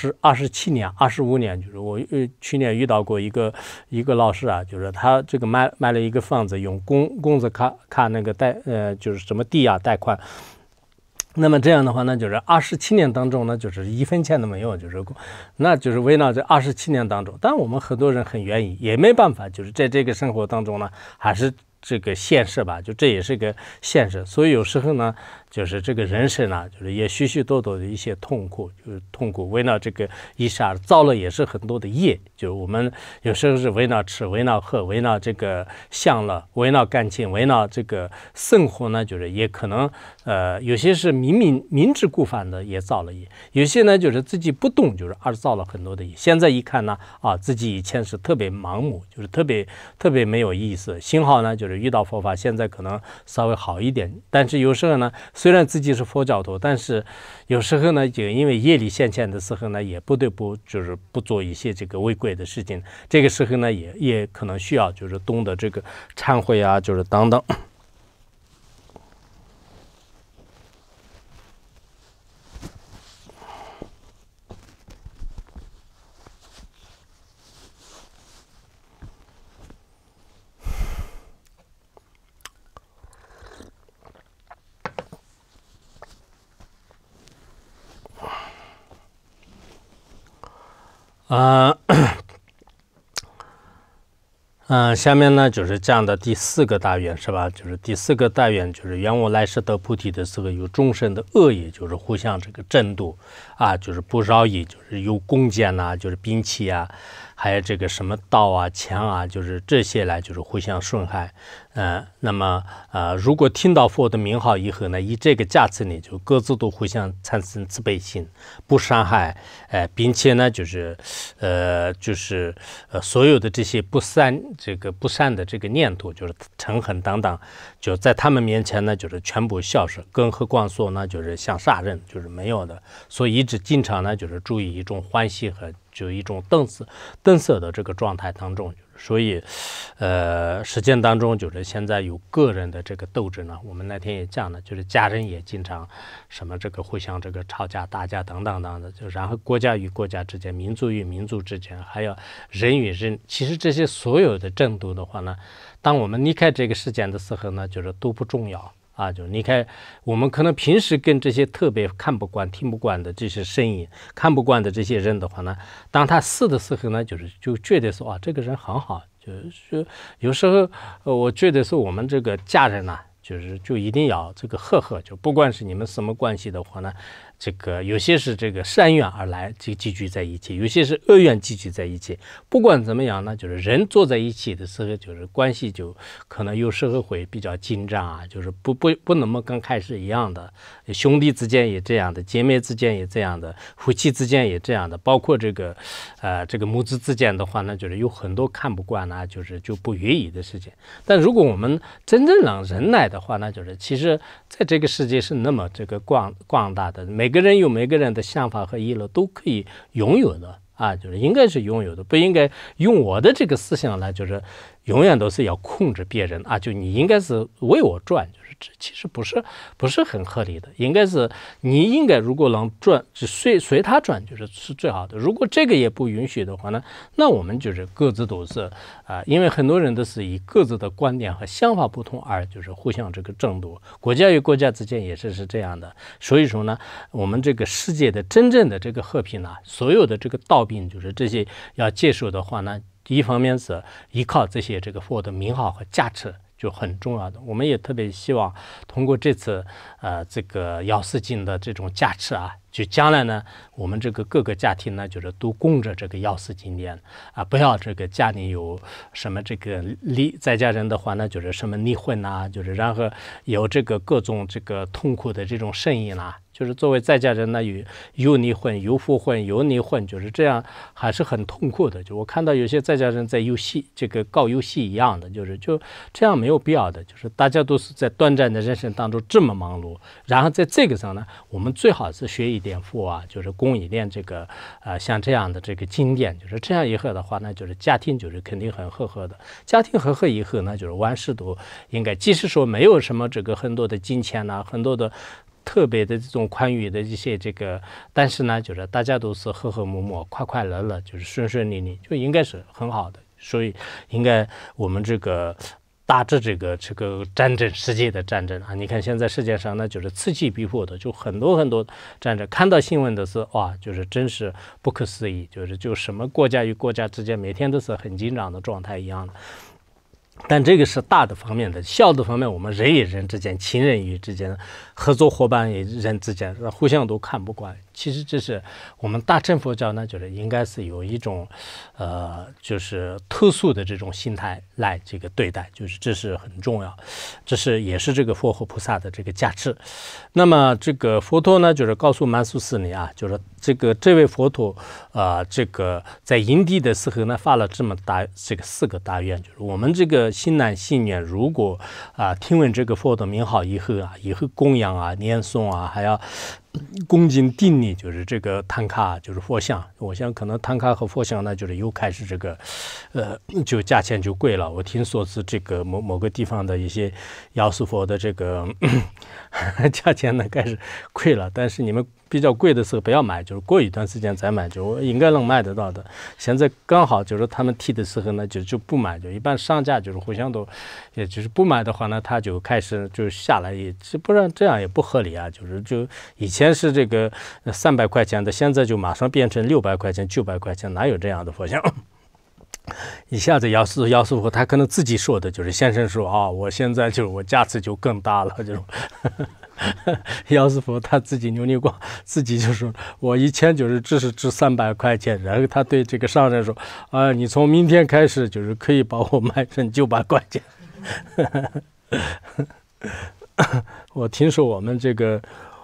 27年、25年，就是我去年遇到过一个老师啊，就是他这个买了一个房子，用工资卡那个就是什么抵押贷款。那么这样的话呢，就是27年当中呢，就是1分钱都没有，那就是为了这27年当中，但我们很多人很愿意，也没办法，就是在这个生活当中呢，还是这个现实吧，就这也是个现实。所以有时候呢，就是这个人生呢，就是也许许多多的一些痛苦，就是痛苦为了这个一下造了也是很多的业，就是我们有时候是为了吃，为了喝，为了这个享乐，为了感情，为了这个生活呢，就是也可能有些是明知故犯的也造了业，有些呢就是自己不懂，就是而造了很多的业。现在一看呢，自己以前是特别盲目，就是特别没有意思。幸好呢，就是遇到佛法，现在可能稍微好一点。但是有时候呢，虽然自己是佛教徒，但是有时候呢，就因为业力现前的时候呢，也不得不就是不做一些这个违规的事情。这个时候呢，也可能需要就是懂得这个忏悔啊，就是等等。下面呢就是讲的第4个大愿是吧？就是第4个大愿就是愿我来世得菩提的时候，有众生的恶业，就是互相这个争夺啊，就是不饶益，就是有弓箭呐，就是兵器啊，还有这个什么刀啊、枪啊，就是这些来就是互相损害。那么如果听到佛的名号以后呢，以这个价值呢，就各自都互相产生慈悲心，不伤害，并且呢，就是所有的这些不善的这个念头，就是嗔恨等等，就在他们面前呢，就是全部消失。更何况说呢，就是像杀人，就是没有的。所以一直经常呢，就是注意一种欢喜和就一种等色的这个状态当中。所以实践当中就是现在有个人的这个斗争呢，我们那天也讲了，就是家人也经常什么这个互相这个吵架打架等等等的，就然后国家与国家之间，民族与民族之间，还有人与人，其实这些所有的争斗的话呢，当我们离开这个世间的时候呢，就是都不重要啊，就离开我们可能平时跟这些特别看不惯、听不惯的这些声音、看不惯的这些人的话呢，当他死的时候呢，就觉得说这个人很好，就是有时候我觉得说我们这个家人呢，就一定要这个和，就不管是你们什么关系的话呢，这个有些是这个善愿而来就集聚在一起，有些是恶愿集聚在一起。不管怎么样呢，就是人坐在一起的时候，就是关系就可能有时候会比较紧张啊，就是不那么跟开始一样的，兄弟之间也这样的，姐妹之间也这样的，夫妻之间也这样的，包括这个母子之间的话呢，就是有很多看不惯啊，就不愿意的事情。但如果我们真正让人来的话呢，就是其实在这个世界是那么这个广大的，每个人有每个人的想法和意乐都可以拥有的啊，就是应该是拥有的，不应该用我的这个思想来，就是永远都是要控制别人啊，就你应该是为我转，就是这其实不是很合理的，应该是你应该如果能转，就随他转，是最好的。如果这个也不允许的话呢，那我们就是各自都是因为很多人都是以各自的观点和想法不同而就是互相这个争夺，国家与国家之间也是这样的。所以说呢，我们这个世界的真正的这个和平呢，所有的这个道病就是这些要接受的话呢，一方面是依靠这些这个佛的名号和加持就很重要的。我们也特别希望通过这次这个药师经的这种加持啊，就将来呢，我们这个各个家庭呢，就是都供着这个药师经典啊，不要这个家里有什么这个在家人的话呢，就是什么离婚啊，就是然后有这个各种这个痛苦的这种声音啊。就是作为在家人呢，有离婚、有复婚、有离婚，就是这样，还是很痛苦的。就我看到有些在家人在游戏，这个搞游戏一样的，就这样没有必要的。就是大家都是在短暂的人生当中这么忙碌，然后在这个上呢，我们最好是学一点佛啊，就是供一点这个像这样的这个经典，就是这样以后的话呢，就是家庭就是肯定很和的。家庭和以后呢，就是万事都应该，即使说没有什么这个很多的金钱呐，很多的。特别的这种宽裕的一些这个，但是呢，就是大家都是和和睦睦、快快乐乐，就是顺顺利利，就应该是很好的。所以，应该我们这个打着这个战争，世界的战争啊，你看现在世界上呢，就是此起彼伏的，就很多战争。看到新闻的是哇，就是真是不可思议，就什么国家与国家之间每天都是很紧张的状态一样的。 但这个是大的方面的，小的方面，我们人与人之间、亲人与之间、合作伙伴与人之间，互相都看不惯。其实这是我们大乘佛教呢，就是应该是有一种，就是特殊的这种心态来这个对待，就是这是很重要，这是也是这个佛和菩萨的这个价值。那么这个佛陀呢，就是告诉曼殊斯尼啊，就是这位佛陀这个在因地的时候呢，发了这么大这个4个大愿，就是我们这个新男信女如果听闻这个佛的名号以后供养啊、念诵啊，还要恭敬顶礼，就是这个唐卡，就是佛像。我想可能唐卡和佛像呢，就是又开始这个，就价钱就贵了。我听说是这个某个地方的一些药师佛的这个价钱呢开始贵了，但是你们比较贵的时候不要买，就是过一段时间再买，就应该能买得到的。现在刚好就是他们提的时候呢，就不买，就一般商家就是互相都，也就是不买的话呢，他就开始就下来，也不然这样也不合理啊。就以前是这个300块钱的，现在就马上变成600块钱、900块钱，哪有这样的佛像？一下子药师佛他可能自己说的，就是先生说啊，我现在就是我价值就更大了，这种。药师佛他自己扭光，自己就说，我以前就是只是值300块钱，然后他对这个商人说，你从明天开始就是可以把我卖成900块钱。我听说我们这个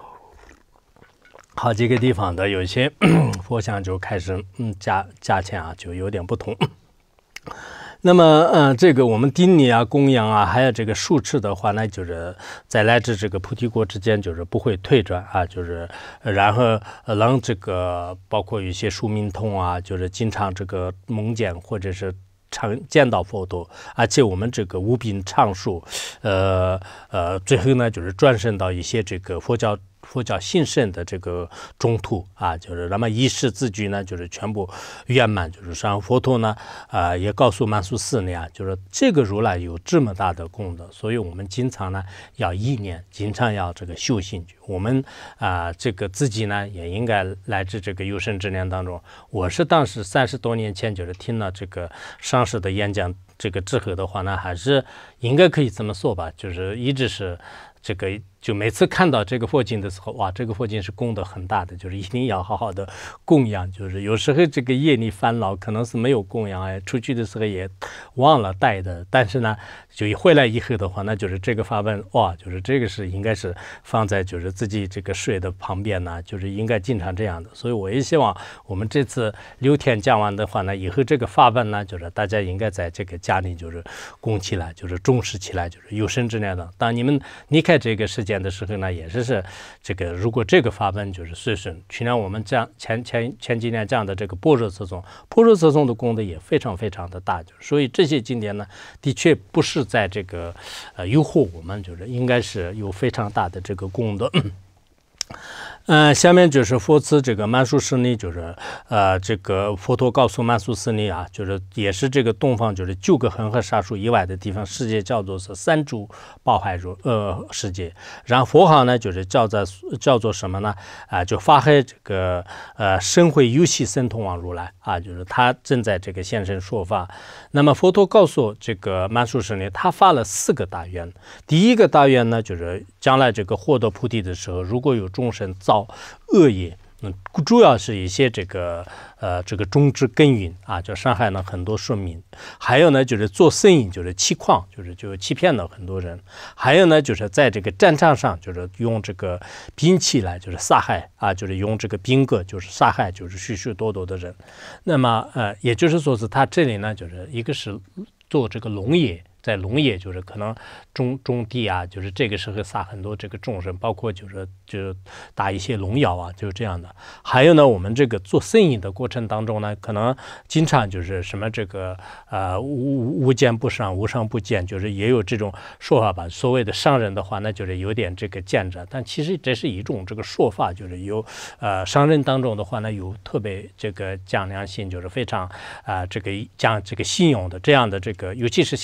好几个地方的有些佛像就开始价钱啊就有点不同。那么这个我们顶礼啊、供养啊，还有这个术持的话呢，就是在来至这个菩提国之间，就是不会退转啊，就是然后让这个包括一些庶民通啊，就是经常这个梦见或者是见到佛陀，而且我们这个无病畅述，最后呢就是转生到一些这个佛教兴盛的这个中途啊，就是那么一世自具呢，就是全部圆满，就是像佛陀呢，也告诉曼殊斯尼啊，就是这个如来有这么大的功德，所以我们经常呢要意念，经常要这个修行。我们这个自己呢也应该来自这个有生之年当中。我是当时30多年前就是听了这个上师的演讲，这个之后的话呢，还是应该可以这么说吧，就是一直是这个。就每次看到这个佛经的时候，哇，这个佛经是功德很大的，就是一定要好好的供养。就是有时候这个业力烦恼可能是没有供养，出去的时候也忘了带的，但是呢，就一回来以后的话，那就是这个法本，哇，就是这个是应该是放在就是自己这个睡的旁边呢，就是应该经常这样的。所以我也希望我们这次6天讲完的话呢，以后这个法本呢，就是大家应该在这个家里就是供起来，就是重视起来，就是有生之年的。当你们离开这个世界的时候呢，也是这个，如果这个法本就是随身，去年我们这样前几年这样的这个般若侧宗的功德也非常非常的大，所以这些经典呢，的确不是在这个诱惑我们，就是应该是有非常大的这个功德。下面就是佛慈这个曼殊斯尼，就是这个佛陀告诉曼殊斯尼啊，就是也是这个东方就是9个恒河沙数以外的地方，世界叫做是3诸报海世界。然后佛号呢，就是叫做什么呢？就发黑这个身会游戏神通王如来啊，就是他正在这个现身说法。那么佛陀告诉这个曼殊斯尼，他发了4个大愿。第一个大愿呢，就是将来这个获得菩提的时候，如果有众生造恶业，主要是一些这个种植耕耘啊，就伤害了很多顺民。还有呢，就是做生意，就是欺诳，就欺骗了很多人。还有呢，就是在这个战场上，就是用这个兵器来就是杀害啊，就是用这个兵戈就是杀害就是许许多多的人。那么也就是说是他这里呢，就是一个是做这个农业。在农业就是可能种地啊，就是这个时候杀很多这个众生，包括就是打一些农药啊，就是这样的。还有呢，我们这个做生意的过程当中呢，可能经常就是什么这个无奸不商，无商不奸，就是也有这种说法吧。所谓的商人的话，那就是有点这个见着，但其实这是一种这个说法，就是有商人当中的话呢，有特别这个讲良心，就是非常这个讲这个信用的这样的这个，尤其是现在这个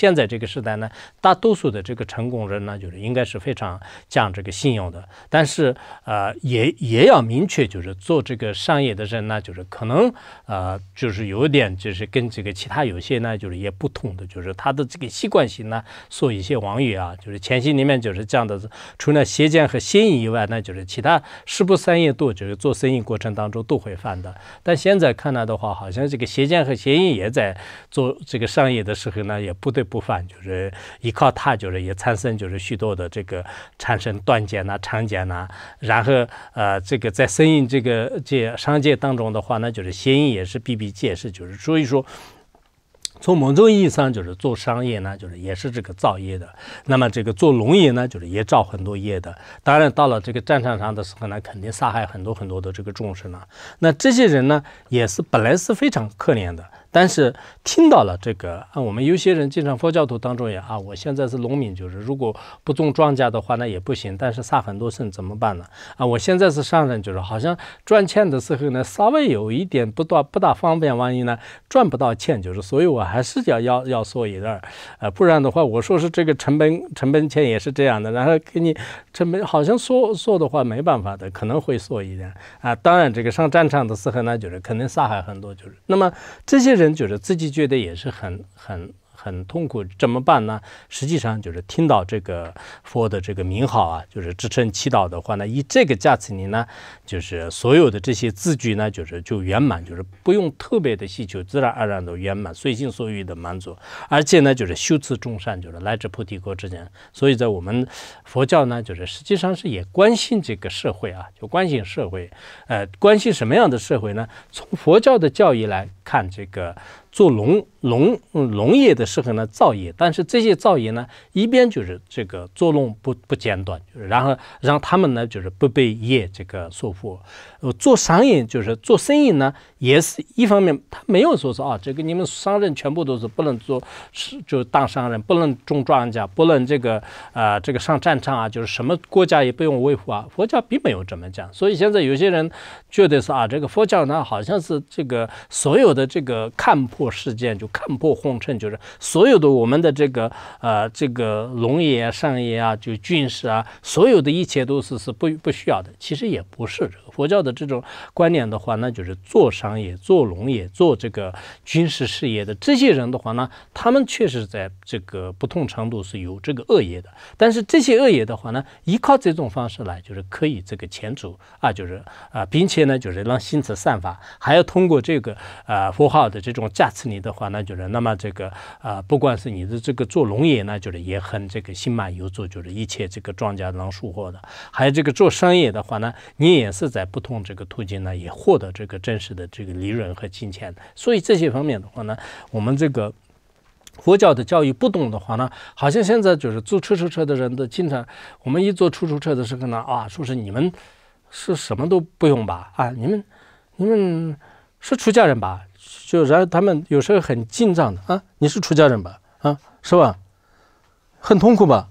个时代呢，大多数的这个成功人呢，就是应该是非常讲这个信用的。但是也要明确，就是做这个商业的人呢，就是可能就是有点就是跟这个其他有些呢，就是也不同的，就是他的这个习惯性呢，说一些妄语啊，就是前期里面就是这样的，除了邪见和邪淫以外呢，就是其他十不三业度，就是做生意过程当中都会犯的。但现在看来的话，好像这个邪见和邪淫也在做这个商业的时候呢，也不得不犯，就是依靠它，就是也产生就是许多的这个产生断减呐、长减呐，然后这个在生意这商界当中的话呢，就是邪淫也是比比皆是，就是所以说。从某种意义上，就是做商业呢，就是也是这个造业的。那么这个做农业呢，就是也造很多业的。当然，到了这个战场上的时候呢，肯定杀害很多很多的这个众生了。那这些人呢，也是本来是非常可怜的。但是听到了这个我们有些人经常佛教徒当中也我现在是农民，就是如果不种庄稼的话那也不行，但是杀很多生怎么办呢？我现在是商人，就是好像赚钱的时候呢稍微有一点不大方便，万一呢赚不到钱，就是所以我还是要说一点不然的话我说是这个成本钱也是这样的，然后给你成本好像说的话没办法的，可能会说一点当然这个上战场的时候呢，就是可能杀害很多，就是那么这些人就是自己觉得也是很痛苦，怎么办呢？实际上就是听到这个佛的这个名号就是支撑祈祷的话呢，以这个加持力呢，就是所有的这些字句呢，就圆满，就是不用特别的需求，自然而然的圆满，随心所欲的满足，而且呢，就是修持众善，就是来至菩提国之间。所以在我们佛教呢，就是实际上是也关心这个社会就关心社会，关心什么样的社会呢？从佛教的教义来看，这个做农业的时候呢，造业，但是这些造业呢，一边就是这个做农不间断，就是然后让他们呢，就是不被业这个束缚。做商业就是做生意呢，也是一方面，他没有说是这个你们商人全部都是不能做，就当商人，不能种庄稼，不能这个上战场就是什么国家也不用维护佛教并没有这么讲。所以现在有些人觉得是这个佛教呢，好像是这个所有的这个看破事件，就看破红尘，就是所有的我们的这个农业商业就军事所有的一切都是不需要的。其实也不是，这个佛教的这种观念的话呢，就是做商业、做农业、做这个军事事业的这些人的话呢，他们确实在这个不同程度是有这个恶业的。但是这些恶业的话呢，依靠这种方式来，就是可以这个前除就是并且呢，就是让心持善法，还要通过这个佛号的这种加持力的话呢，就是那么这个不管是你的这个做农业呢，就是也很这个心满有足，就是一切这个庄稼能收获的。还有这个做商业的话呢，你也是在不同这个途径呢，也获得这个真实的这个利润和金钱。所以这些方面的话呢，我们这个佛教的教育不懂的话呢，好像现在就是坐出租车的人的经常，我们一坐出租车的时候呢，说是你们是什么都不用吧？你们是出家人吧？就然后他们有时候很紧张的你是出家人吧？是吧？很痛苦吧？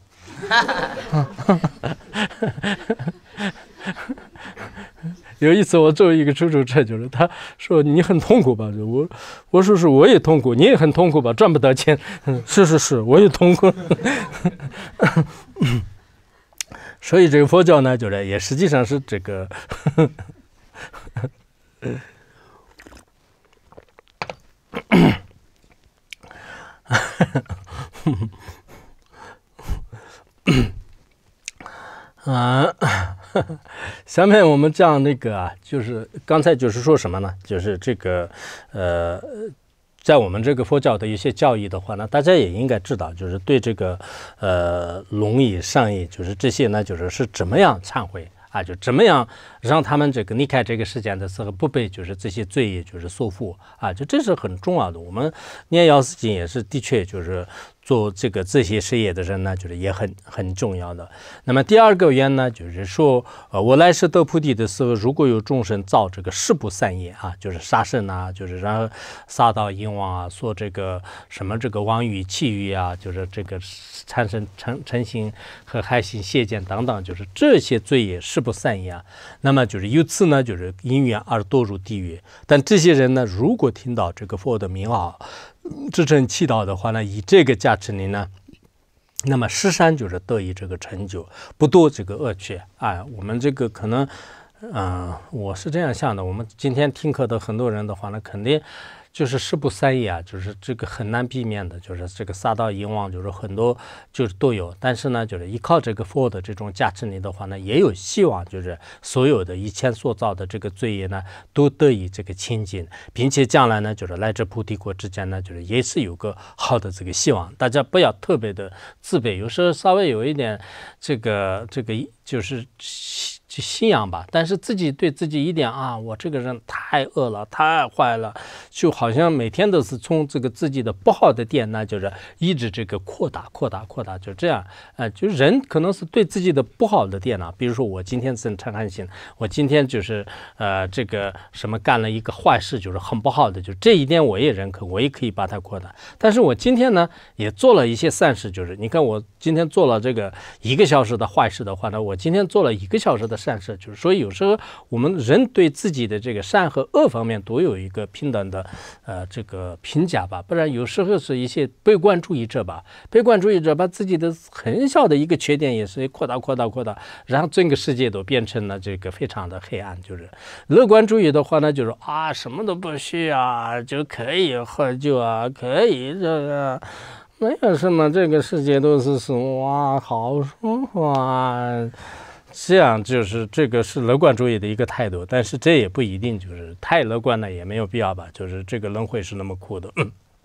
有一次我坐一个出租车，就是他说你很痛苦吧？我说是，我也痛苦，你也很痛苦吧？赚不到钱，是，我也痛苦。所以这个佛教呢，就是也实际上是这个。下面我们讲那个就是刚才就是说什么呢？就是这个在我们这个佛教的一些教义的话呢，大家也应该知道，就是对这个农业、商业，就是这些呢，就是怎么样忏悔就怎么样让他们这个离开这个世界的时候不被就是这些罪业就是束缚就这是很重要的。我们念药师经也是的确就是做这些事业的人呢，就是也很重要的。那么第二个原因呢，就是说我来世得菩提的时候，如果有众生造这个十不善业就是杀生就是然后杀盗淫妄说这个什么这个妄语绮语就是这个产生嗔心和害心邪见等等，就是这些罪业十不善业那么就是由此呢，就是因缘而堕入地狱。但这些人呢，如果听到这个佛的名号支撑祈祷的话呢，以这个加持力呢， 那么施善就是得以这个成就，不堕这个恶趣啊。我们这个可能，我是这样想的，我们今天听课的很多人的话呢，肯定就是十不三业啊，就是这个很难避免的，就是这个杀盗淫妄，就是很多就是都有。但是呢，就是依靠这个佛的这种加持力的话呢，也有希望，就是所有的以前所造的这个罪业呢，都得以这个清净，并且将来呢，就是来至菩提国之间呢，就是也是有个好的这个希望。大家不要特别的自卑，有时候稍微有一点这个就是信仰吧，但是自己对自己一点我这个人太恶了，太坏了，就好像每天都是从这个自己的不好的点呢，就是一直这个扩大，就这样就人可能是对自己的不好的点呢，比如说我今天是嗔心，我今天就是这个什么干了一个坏事，就是很不好的，就这一点我也认可，我也可以把它扩大。但是我今天呢也做了一些善事，就是你看我今天做了这个1个小时的坏事的话呢，我今天做了1个小时的善事，就是所以有时候我们人对自己的这个善和恶方面都有一个平等的这个评价吧，不然有时候是一些悲观主义者吧，悲观主义者把自己的很小的一个缺点也是扩大，然后整个世界都变成了这个非常的黑暗。就是乐观主义的话呢，就是什么都不需要就可以喝酒可以这个。没有什么，这个世界都是好舒服这样就是这个是乐观主义的一个态度，但是这也不一定就是太乐观了，也没有必要吧，就是这个轮回是那么苦的。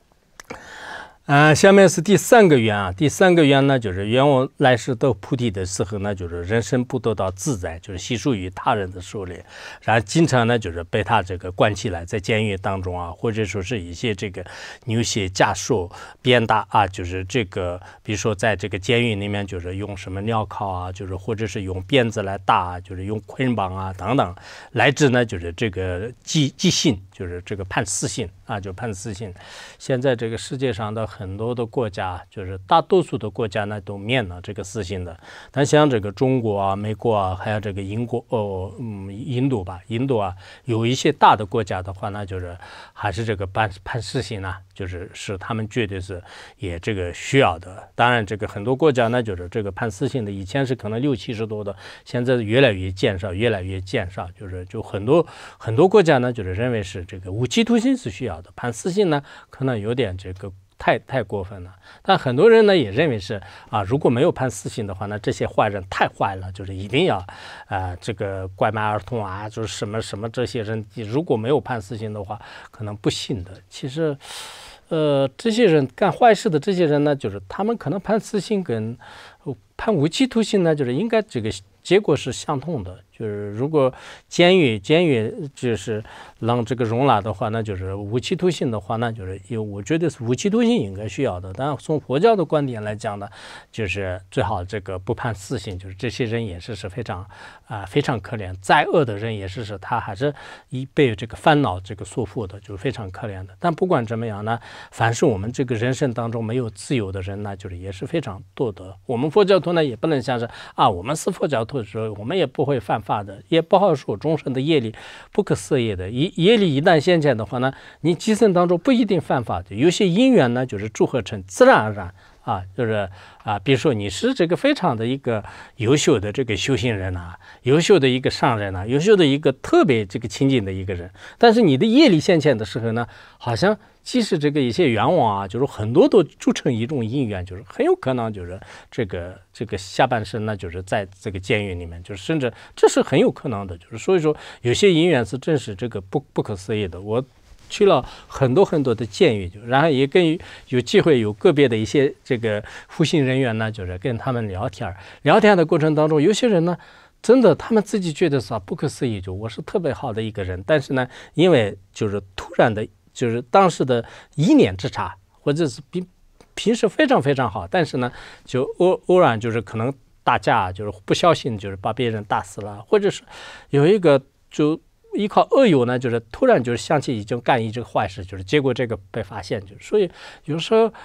下面是第3个愿第3个愿呢，就是愿我来世得菩提的时候呢，就是人生不得到自在，就是系属于他人的手里，然后经常呢就是被他这个关起来在监狱当中或者说是一些这个牛血枷锁鞭打就是这个比如说在这个监狱里面就是用什么镣铐就是或者是用鞭子来打就是用捆绑等等，来至呢就是这个极刑，就是这个判死刑就判死刑。现在这个世界上的很多的国家，就是大多数的国家呢都免了这个死刑的，但像这个中国美国还有这个英国印度有一些大的国家的话呢，就是还是这个判死刑就是他们绝对是也这个需要的。当然这个很多国家呢就是这个判死刑的以前是可能60-70多的，现在越来越减少，就很多国家呢就是认为是这个无期徒刑是需要的，判死刑呢可能有点这个太过分了。但很多人呢也认为是如果没有判死刑的话呢，这些坏人太坏了，就是一定要这个拐卖儿童就是什么这些人如果没有判死刑的话可能不行的。其实这些人干坏事的这些人呢，就是他们可能判死刑跟判无期徒刑呢，就是应该这个结果是相同的。就是如果监狱就是让这个容纳的话，那就是无期徒刑的话，那就是我觉得是无期徒刑应该需要的。但从佛教的观点来讲呢，就是最好这个不判死刑，就是这些人也是非常非常可怜，再恶的人也是他还是被这个烦恼这个束缚的，就是非常可怜的。但不管怎么样呢，凡是我们这个人生当中没有自由的人呢，就是也是非常多的。我们佛教徒呢也不能像是我们是佛教徒的时候，我们也不会犯法的，也不好说终身的业力不可思议的。业力一旦现前的话呢，你今生当中不一定犯法的，有些因缘呢就是组合成自然而然就是比如说你是这个非常的一个优秀的这个修行人优秀的一个上人优秀的一个特别这个亲近的一个人，但是你的业力现前的时候呢，好像即使这个一些愿望就是很多都组成一种因缘，就是很有可能就是这个下半生呢就是在这个监狱里面，就是甚至这是很有可能的。就是所以说有些因缘是真是这个不可思议的。我去了很多的监狱，然后也跟有机会有个别的一些这个服刑人员呢，就是跟他们聊天的过程当中，有些人呢真的他们自己觉得是不可思议，就我是特别好的一个人，但是呢因为就是突然的就是当时的一念之差，或者是平时非常非常好，但是呢就偶然就是可能打架，就是不小心就是把别人打死了，或者是有一个就依靠恶友呢，就是突然就是想起已经干一这个坏事，就是结果这个被发现，就是所以有时候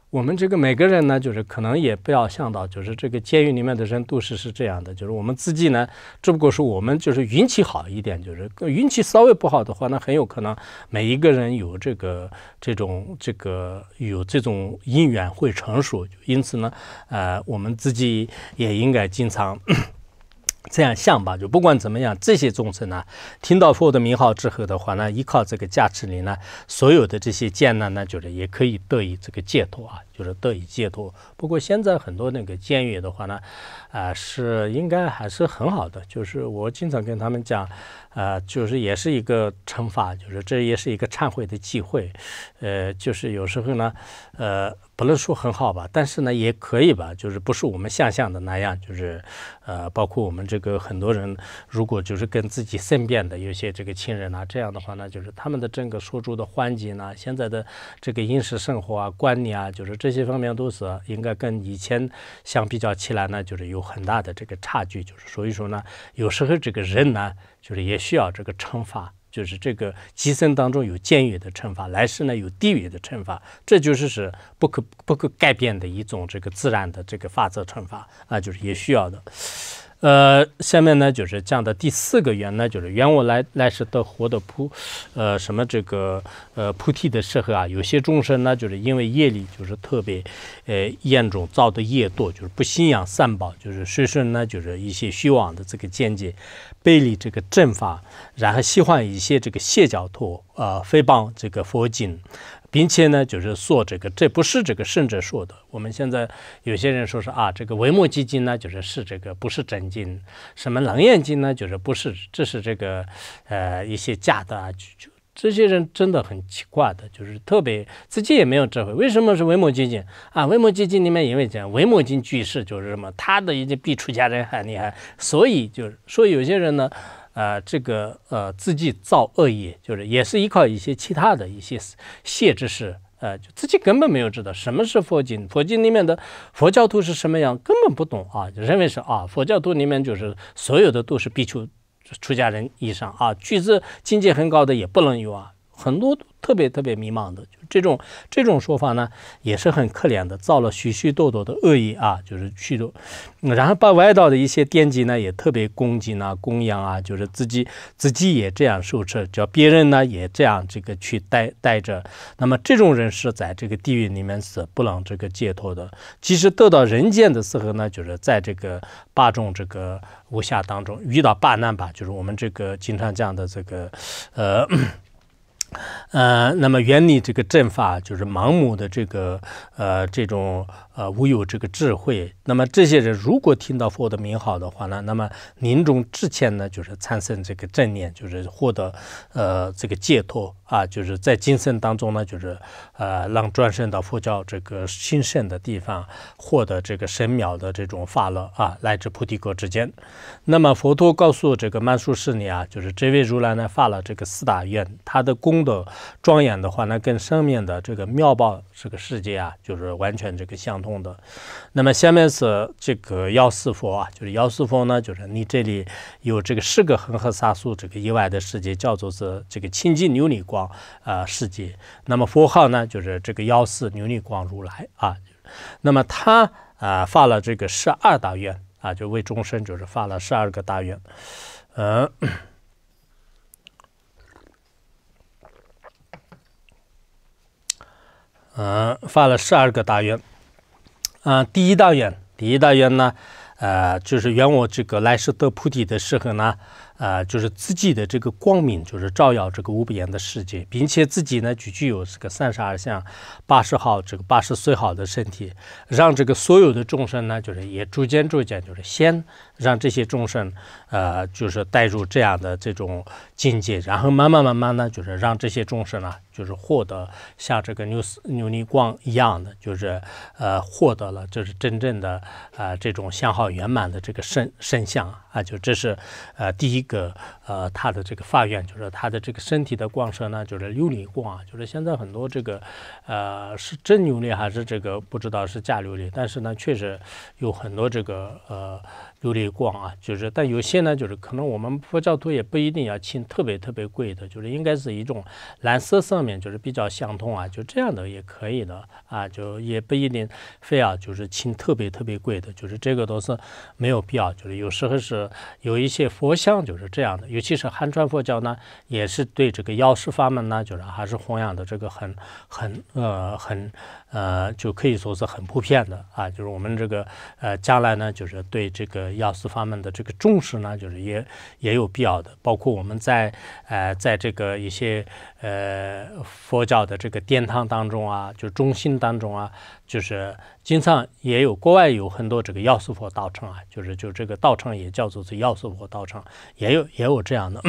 我们这个每个人呢，就是可能也不要想到，就是这个监狱里面的人都是这样的，就是我们自己呢，只不过是我们就是运气好一点，就是运气稍微不好的话，那很有可能每一个人有这种因缘会成熟，因此呢，我们自己也应该经常这样想吧，就不管怎么样，这些众生呢，听到佛的名号之后的话呢，依靠这个加持力呢，所有的这些艰难呢，就是也可以得以这个解脱啊，就是得以解脱。不过现在很多那个监狱的话呢，是应该还是很好的，就是我经常跟他们讲，就是也是一个惩罚，就是这也是一个忏悔的机会，就是有时候呢，不能说很好吧，但是呢也可以吧，就是不是我们想象的那样，就是包括我们这个很多人，如果就是跟自己身边的有些这个亲人啊，这样的话呢，就是他们的整个所住的环境呢，现在的这个饮食生活啊、观念啊，就是这些方面都是应该跟以前相比较起来呢，就是有很大的这个差距，就是所以说呢，有时候这个人呢，就是也需要这个惩罚。就是这个今生当中有监狱的惩罚，来世呢有地狱的惩罚，这就是不可改变的一种这个自然的这个法则惩罚啊，就是也需要的。下面呢就是讲的第4个愿呢，就是愿我来世得活的菩提的时候啊，有些众生呢，就是因为业力就是特别严重，造的业多，就是不信仰三宝，就是随顺呢就是一些虚妄的这个见解，背离这个正法，然后喜欢一些这个邪教徒诽谤这个佛经。并且呢，就是说这不是这个圣者说的。我们现在有些人说是这个维摩诘经呢，就是这个不是真经；什么楞严经呢，就是不是，这是这个一些假的啊。这些人真的很奇怪的，就是特别自己也没有智慧。为什么是维摩诘经啊？维摩诘经里面因为讲维摩经居士就是什么，他的已经比出家人还厉害，所以有些人呢。自己造恶业，就是也是依靠一些其他的一些邪知识，就自己根本没有知道什么是佛经，佛经里面的佛教徒是什么样，根本不懂啊，就认为是佛教徒里面就是所有的都是比出家人以上啊，句子境界很高的也不能有啊，很多特别迷茫的，就这种说法呢，也是很可怜的，造了许许多多的恶业啊，就是许多，然后把外道的一些典籍呢，也特别恭敬啊、供养啊，就是自己也这样受持，叫别人呢也这样这个去带着，那么这种人是在这个地狱里面是不能这个解脱的。即使得到人间的时候呢，就是在这个8种这个无暇当中遇到8难吧，就是我们这个经常讲的这个那么远离这个正法，就是盲目的这种无有这个智慧。那么这些人如果听到佛的名号的话呢，那么临终之前呢，就是产生这个正念，就是获得这个解脱啊，就是在今生当中呢，就是让转生到佛教这个兴盛的地方，获得这个神妙的这种法乐啊，来至菩提国之间。那么佛陀告诉这个曼殊室利啊，就是这位如来呢发了这个4大愿，他的功德庄严的话呢，跟上面的这个妙报这个世界啊，就是完全这个相同的。那么下面是这个药师佛啊，就是药师佛呢，就是你这里有这个10个恒河沙数这个以外的世界，叫做是这个清净琉璃光世界。那么佛号呢，就是这个药师琉璃光如来啊。那么他发了这个12大愿啊，就为众生就是发了12个大愿，发了12个大愿。第一大愿呢，就是愿我这个来世得菩提的时候呢，就是自己的这个光明，就是照耀这个无边的世界，并且自己呢具有这个32相80岁好的身体，让这个所有的众生呢，就是也逐渐就是先让这些众生就是带入这样的这种境界，然后慢慢呢，就是让这些众生呢，就是获得像这个琉璃光一样的，就是获得了就是真正的这种相好圆满的这个圣相啊，就这是第一个他的这个发愿，就是他的这个身体的光色呢，就是琉璃光啊，就是现在很多这个是真琉璃还是这个不知道是假琉璃，但是呢确实有很多这个琉璃光啊，就是但有些呢就是可能我们佛教徒也不一定要请特别贵的，就是应该是一种蓝色上面就是比较相同啊，就这样的也可以的啊，就也不一定非要就是请特别贵的，就是这个都是没有必要。就是有时候是有一些佛像就是这样的，尤其是汉传佛教呢，也是对这个药师法门呢，就是还是弘扬的这个很就可以说是很普遍的啊，就是我们这个将来呢，就是对这个药师法门的这个重视呢，就是也有必要的。包括我们在这个一些佛教的这个殿堂当中啊，就中心当中啊，就是经常也有国外有很多这个药师佛道场啊，就这个道场也叫做是药师佛道场，也有这样的。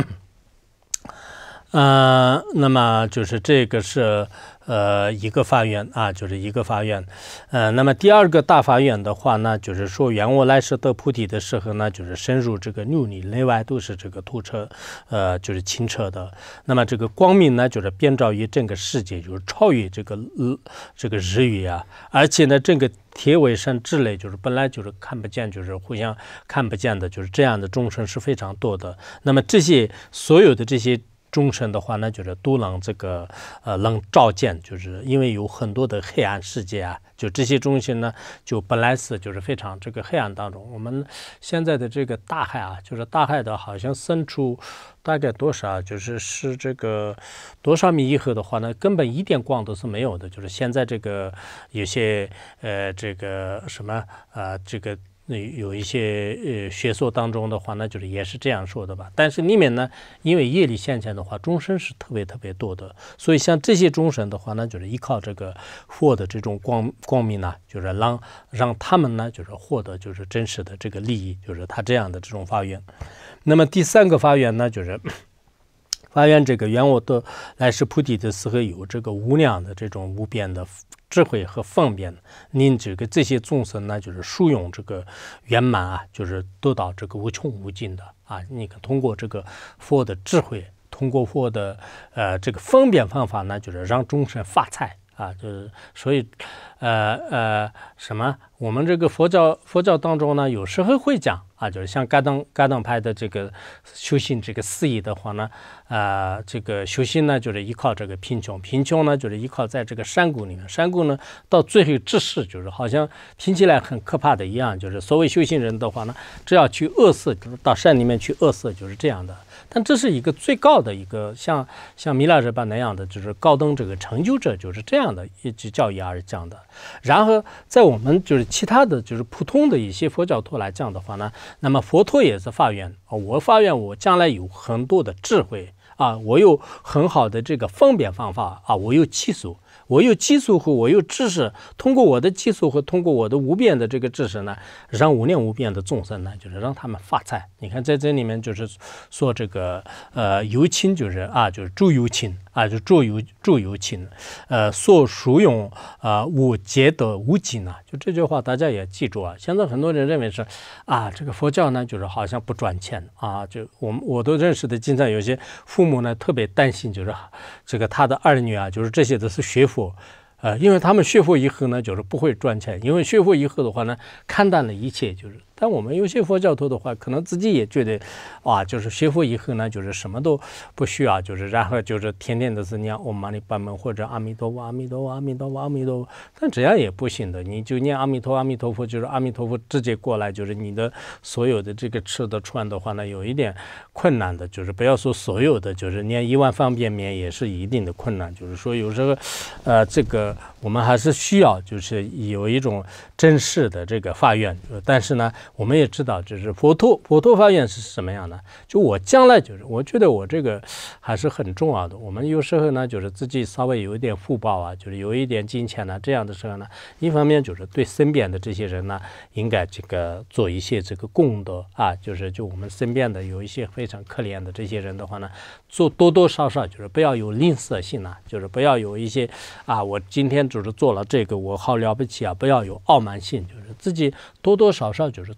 那么就是这个是一个发愿啊，就是一个发愿。那么第二个大发愿的话呢，就是说愿我来世得菩提的时候呢，就是深入这个六泥内外都是这个透彻，就是清澈的。那么这个光明呢，就是遍照于整个世界，就是超越这个日月啊，而且呢，这个铁尾山之类，就是本来就是看不见，就是互相看不见的，就是这样的众生是非常多的。那么这些所有的这些众生的话呢，就是都能这个能照见，就是因为有很多的黑暗世界啊，就这些众生呢，就本来是就是非常这个黑暗当中。我们现在的这个大海啊，就是大海的好像深处大概多少，就是这个多少米以后的话呢，根本一点光都是没有的。就是现在这个有些这个什么这个。有一些学说当中的话呢，就是也是这样说的吧。但是里面呢，因为业力现前的话，众生是特别多的，所以像这些众生的话呢，就是依靠这个佛的这种光明呢，就是让他们呢，就是获得就是真实的这个利益，就是他这样的这种发愿。那么第三个发愿呢，就是发愿这个愿我得来世菩提的时候，有这个无量的这种无边的智慧和方便，令这些众生呢，就是殊用这个圆满啊，就是得到这个无穷无尽的啊。你看通过这个佛的智慧，通过佛的这个方便方法呢，就是让众生发财啊，就是所以什么我们这个佛教当中呢，有时候会讲啊，就是像噶当派的这个修行这个事业的话呢，这个修行呢就是依靠这个贫穷呢就是依靠在这个山谷里面，山谷呢到最后之事就是好像听起来很可怕的一样，就是所谓修行人的话呢，只要去饿死，就是到山里面去饿死，就是这样的。但这是一个最高的一个像弥勒日巴那样的，就是高等这个成就者，就是这样的一句教义而讲的。然后在我们就是其他的就是普通的一些佛教徒来讲的话呢，那么佛陀也是发愿啊，我发愿我将来有很多的智慧啊，我有很好的这个方便方法啊，我有技术和我有知识，通过我的技术和通过我的无边的这个知识呢，让无量无边的众生呢，就是让他们发财。你看在这里面就是说这个有情就是啊，就是诸有情啊，就诸有情，所属用无皆得无尽啊，就这句话大家也记住啊。现在很多人认为是啊，这个佛教呢就是好像不赚钱啊，就我都认识的，经常有些父母呢特别担心，就是这个他的儿女啊，就是这些都是学佛。因为他们学佛以后呢，就是不会赚钱，因为学佛以后的话呢，看淡了一切，就是。但我们有些佛教徒的话，可能自己也觉得，啊，就是学佛以后呢，就是什么都不需要，就是然后就是天天都是念唵嘛呢叭咪或者阿弥陀佛阿弥陀佛阿弥陀佛阿弥陀佛，但这样也不行的，你就念阿弥陀佛，就是阿弥陀佛直接过来，就是你的所有的这个吃的穿的话呢，有一点困难的，就是不要说所有的，就是念1万方便面也是一定的困难，就是说有时候，这个我们还是需要就是有一种真实的这个发愿，但是呢。我们也知道，就是佛陀发愿是什么样的？就我将来就是，我觉得我这个还是很重要的。我们有时候呢，就是自己稍微有一点福报啊，就是有一点金钱呢，这样的时候呢，一方面就是对身边的这些人呢，应该这个做一些这个功德啊，就我们身边的有一些非常可怜的这些人的话呢，做多多少少就是不要有吝啬心啊，就是不要有一些啊，我今天只是做了这个，我好了不起啊，不要有傲慢心，就是自己多多少少就是。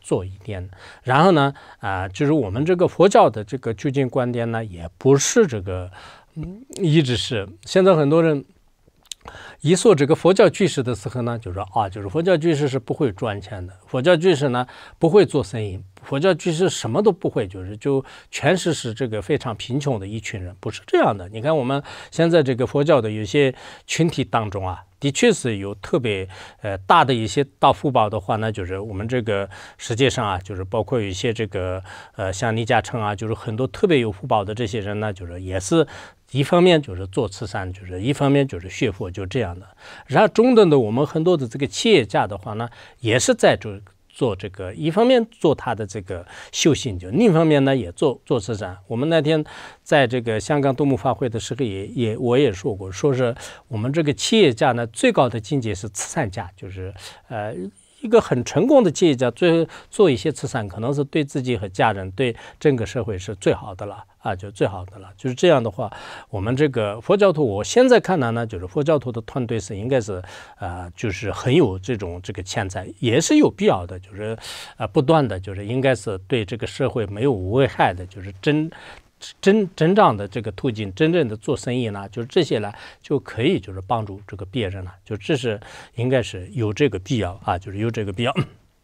做一点。然后呢，就是我们这个佛教的这个究竟观点呢，也不是这个，一直是现在很多人一说这个佛教居士的时候呢，就说就是佛教居士是不会赚钱的，佛教居士呢不会做生意，佛教居士什么都不会，就全是这个非常贫穷的一群人，不是这样的。你看我们现在这个佛教的有些群体当中啊，的确是有特别大的一些大福报的话呢，就是我们这个世界上啊，就是包括有一些这个像李嘉诚啊，就是很多特别有福报的这些人呢，就是也是一方面就是做慈善，就是一方面就是学佛，就这样的。然后中等的我们很多的这个企业家的话呢，也是在做这个，一方面做他的这个修行，就另一方面呢也做慈善。我们那天在这个香港杜牧法会的时候我也说过，说是我们这个企业家呢最高的境界是慈善家，就是一个很成功的企业家，最后做一些慈善，可能是对自己和家人、对整个社会是最好的了就最好的了。就是这样的话，我们这个佛教徒，我现在看来呢，就是佛教徒的团队是应该是就是很有这个潜在，也是有必要的，就是不断的就是应该是对这个社会没有危害的，就是真正的这个途径，真正的做生意呢，就是这些呢就可以就是帮助这个别人了，就这是应该是有这个必要就是有这个必要。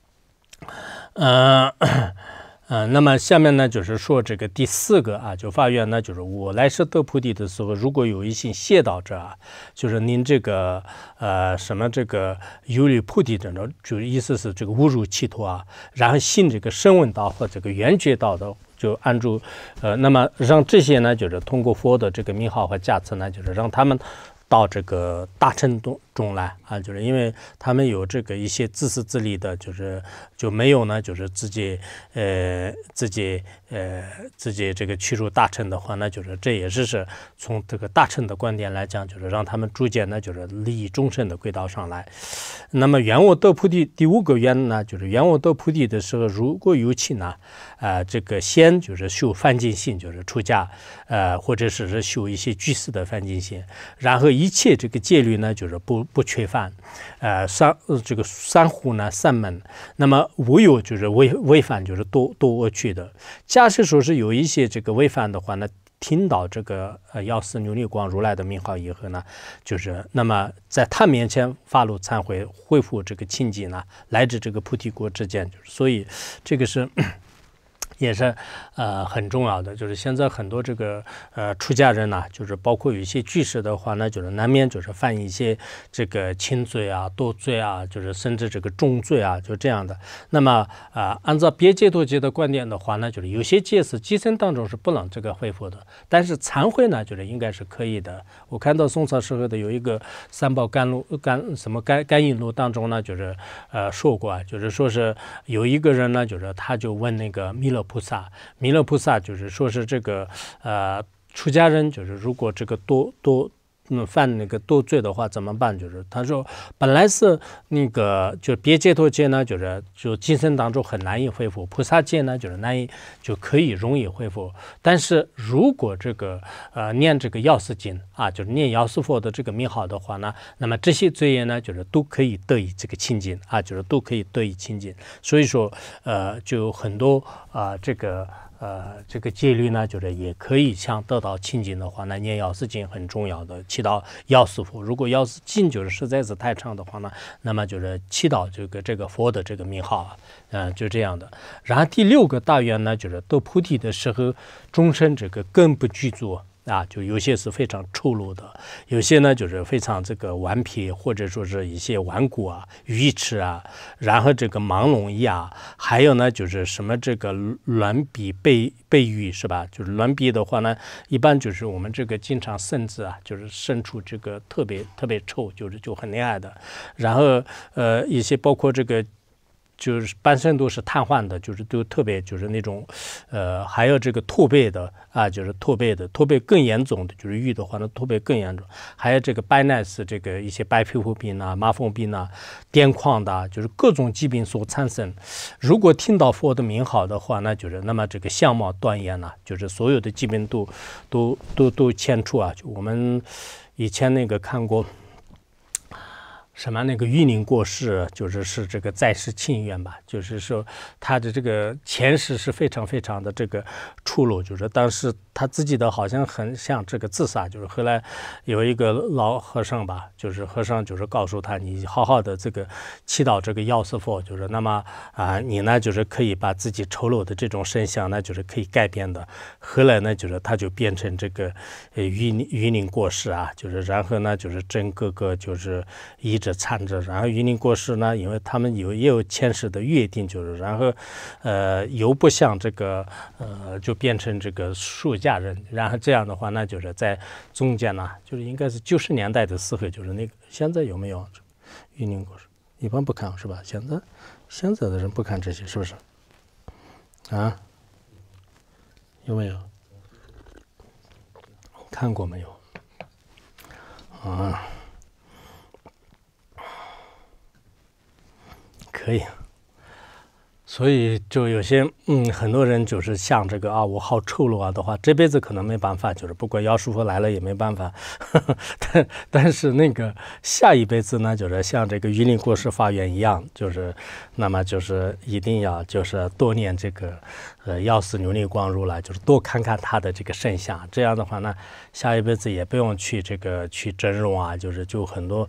那么下面呢就是说这个第4个就发愿呢，就是我来世得菩提的时候，如果有一心谢道者就是您这个什么这个有离菩提者呢，就意思是这个误入歧途然后信这个声闻道和这个缘觉道的，就按住那么让这些呢，就是通过佛的这个名号和加持呢，就是让他们到这个大乘中来就是因为他们有这个一些自私自利的，就没有呢，就是自己这个去入大乘的话呢，就是这也是从这个大乘的观点来讲，就是让他们逐渐呢，就是利益众生的轨道上来。那么愿我得菩提，第5个愿呢，就是愿我得菩提的时候，如果有情呢，这个先就是修梵净心，就是出家，或者是修一些居士的梵净心，然后一切这个戒律呢，就是不缺犯，这个三护呢三门，那么无有就是违反就是多恶趣的。假设说是有一些这个违反的话呢，听到这个药师琉璃光如来的名号以后呢，就是那么在他面前发露忏悔，恢复这个清净呢，来至这个菩提国之间，就是所以这个是。也是很重要的，就是现在很多这个出家人呢，就是包括有一些居士的话呢，就是难免就是犯一些这个轻罪多罪就是甚至这个重罪就这样的。那么按照别解脱戒的观点的话呢，就是有些戒是今生当中是不能这个恢复的，但是忏悔呢，就是应该是可以的。我看到宋朝时候的有一个三宝甘印录当中呢，就是说过就是说是有一个人呢，就是他就问那个弥勒菩萨就是说是这个出家人，就是如果这个犯那个多罪的话怎么办？就是他说本来是那个就别解脱戒呢，就今生当中很难以恢复，菩萨戒呢就是就可以容易恢复。但是如果这个念这个药师经就是念药师佛的这个名号的话呢，那么这些罪业呢就是都可以得以这个清净就是都可以得以清净。所以说就很多这个戒律呢，就是也可以想得到清净的话呢，念药师经很重要的，起到药师佛。如果药师经就是实在是太长的话呢，那么就是起到这个佛的这个名号就这样的。然后第6个大愿呢，就是得菩提的时候，终身这个根不具足就有些是非常丑陋的，有些呢就是非常这个顽皮，或者说是一些顽固愚痴然后这个盲聋瘖还有呢就是什么这个乱鼻背语是吧？就是乱鼻的话呢，一般就是我们这个经常甚至就是生出这个特别臭，就很厉害的。然后一些包括这个。就是半身都是瘫痪的，就是都特别就是那种，还有这个驼背的就是驼背更严重的，就是痈的话呢驼背更严重，还有这个白内是这个一些白皮肤病麻风病癫狂的，就是各种疾病所产生。如果听到佛的名号的话呢，就是那么这个相貌端严就是所有的疾病都迁出就我们以前那个看过。 什么那个玉林过世，是这个在世庆愿吧，就是说他的这个前世是非常非常的这个出路，就是当时他自己的好像很像这个自杀，就是后来有一个老和尚吧，就是和尚就是告诉他，你好好的这个祈祷这个药师佛，就是那么你呢就是可以把自己丑陋的这种身相呢就是可以改变的。后来呢就是他就变成这个玉林过世啊，就是然后呢就是真哥哥就是一直缠着，然后玉林过世呢，因为他们也有前世的约定，就是然后又不像这个就变成这个出家人，然后这样的话那就是在中间呢，就是应该是90年代的时候，就是那个现在有没有玉林过世？一般不看是吧？现在的人不看这些，是不是？啊？有没有看过没有？啊？可以，所以就有些很多人就是像这个我好丑陋啊的话，这辈子可能没办法，就是不管药师佛来了也没办法，但是那个下一辈子呢，就是像这个玉林过世法愿一样，就是那么就是一定要就是多念这个药师琉璃光如来，就是多看看他的这个圣像，这样的话呢，下一辈子也不用去这个去整容啊，就很多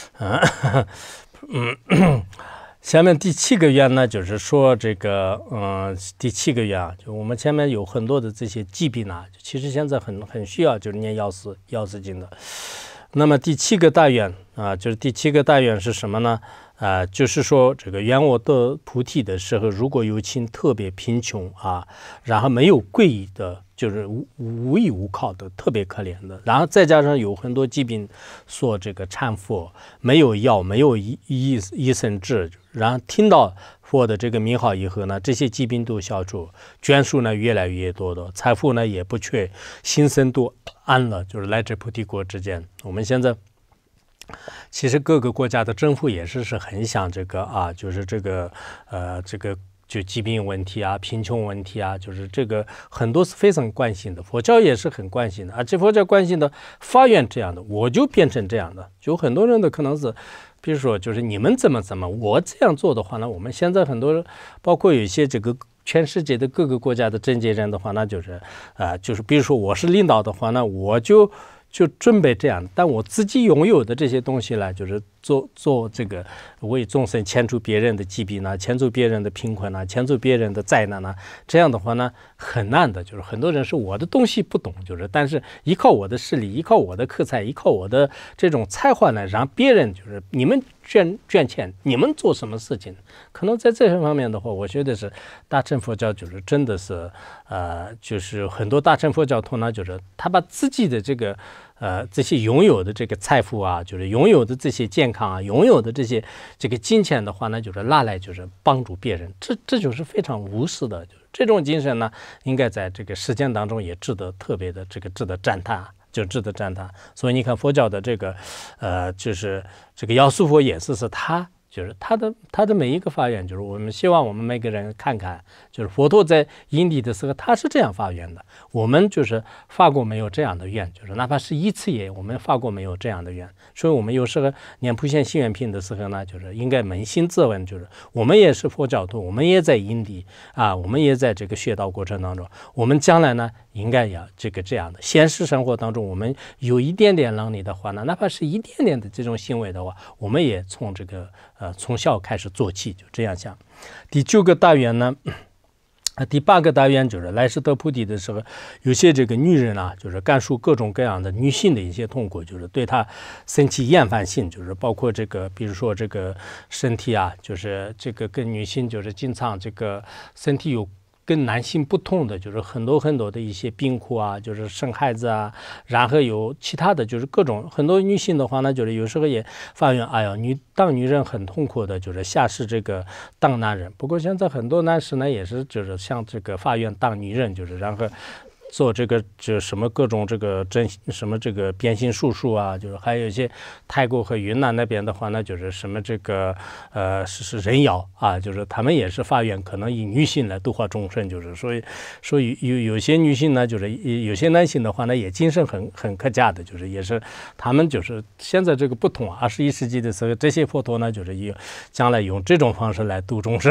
下面第7个愿呢，就是说这个第7个愿啊，就我们前面有很多的这些疾病啊，其实现在很需要就是念药师经的。那么第7个大愿啊，就是第7个大愿是什么呢？就是说这个愿我得菩提的时候，如果有亲特别贫穷啊，然后没有贵依的，就是无依无靠的，特别可怜的，然后再加上有很多疾病说这个忏佛没有药，没有医生治，然后听到佛的这个名号以后呢，这些疾病都消除，眷属呢越来越多的，财富呢也不缺，心生都安了，就是来至菩提国之间。我们现在其实各个国家的政府也是很想这个就是这个就疾病问题啊、贫穷问题啊，就是这个很多是非常关心的，佛教也是很关心的，而且佛教关心的发愿这样的，我就变成这样的，就很多人的可能是，比如说就是你们怎么，我这样做的话呢，我们现在很多包括有一些这个全世界的各个国家的政界人的话，那就是就是比如说我是领导的话呢，我就准备这样，但我自己拥有的这些东西呢，就是做这个为众生牵除别人的疾病呢，牵除别人的贫困呢，牵除别人的灾难呢，这样的话呢很难的，就是很多人是我的东西不懂，就是但是依靠我的势力，依靠我的口才，依靠我的这种才华呢，让别人就是你们捐钱，你们做什么事情，可能在这方面的话，我觉得是大乘佛教就是真的是就是很多大乘佛教徒呢，就是他把自己的这个这些拥有的这个财富啊，就是拥有的这些健康啊，拥有的这些这个金钱的话呢，就是拿来就是帮助别人，这就是非常无私的，就是这种精神呢，应该在这个实践当中也值得特别的值得赞叹。就值得赞叹，所以你看佛教的这个，就是这个药师佛也是他，就是他的每一个发愿，就是我们希望我们每个人看看，就是佛陀在因地的时候，他是这样发愿的，我们就是发过没有这样的愿，就是哪怕是一次也，我们发过没有这样的愿，所以我们有时候念普贤行愿品的时候呢，就是应该扪心自问，就是我们也是佛教徒，我们也在因地我们也在这个学道过程当中，我们将来呢应该要这样的现实生活当中，我们有一点点能力的话呢，哪怕是一点点的这种行为的话，我们也从这个从小开始做起，就这样想。第9个大愿呢，第8个大愿就是来世得菩提的时候，有些这个女人就是感受各种各样的女性的一些痛苦，就是对她生起厌烦性，就是包括这个比如说这个身体就是这个跟女性就是经常这个身体有跟男性不同的，就是很多的一些病苦就是生孩子然后有其他的就是各种很多女性的话呢，就是有时候也发愿当女人很痛苦的，就是下世这个当男人。不过现在很多男士呢也是就是像这个发愿当女人，就是然后做这个就什么各种这个什么这个变性手术啊，就是还有一些泰国和云南那边的话呢，就是什么这个是人妖啊，就是他们也是发愿可能以女性来度化众生，就是所以有些女性呢，就是有些男性的话呢，也精神很可嘉的，就是也是他们就是现在这个不同21世纪的时候，这些佛陀呢，就是将来用这种方式来度众生。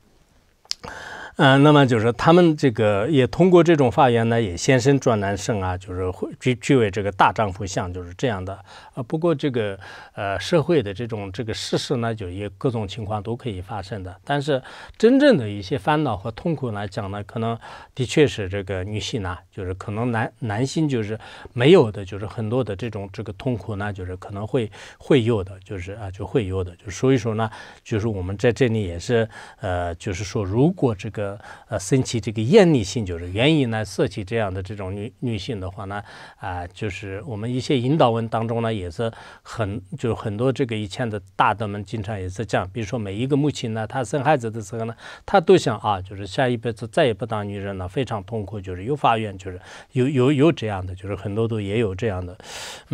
那么就是他们这个也通过这种发言呢，也现身转难生啊，就是具为这个大丈夫相，就是这样的不过这个社会的这个事实呢，就也各种情况都可以发生的。但是真正的一些烦恼和痛苦来讲呢，可能的确是这个女性啊，就是可能男性就是没有的，就是很多的这个痛苦呢，就是可能会有的，就是就会有的。就所以说呢，就是我们在这里也是就是说，如果这个生起这个厌离心，就是愿意呢摄起这样的这种女性的话呢，就是我们一些引导文当中呢，也是就是很多这个以前的大德们经常也是这样，比如说每一个母亲呢，她生孩子的时候呢，她都想就是下一辈子再也不当女人了，非常痛苦，就是有发愿，就是有这样的，就是很多都也有这样的，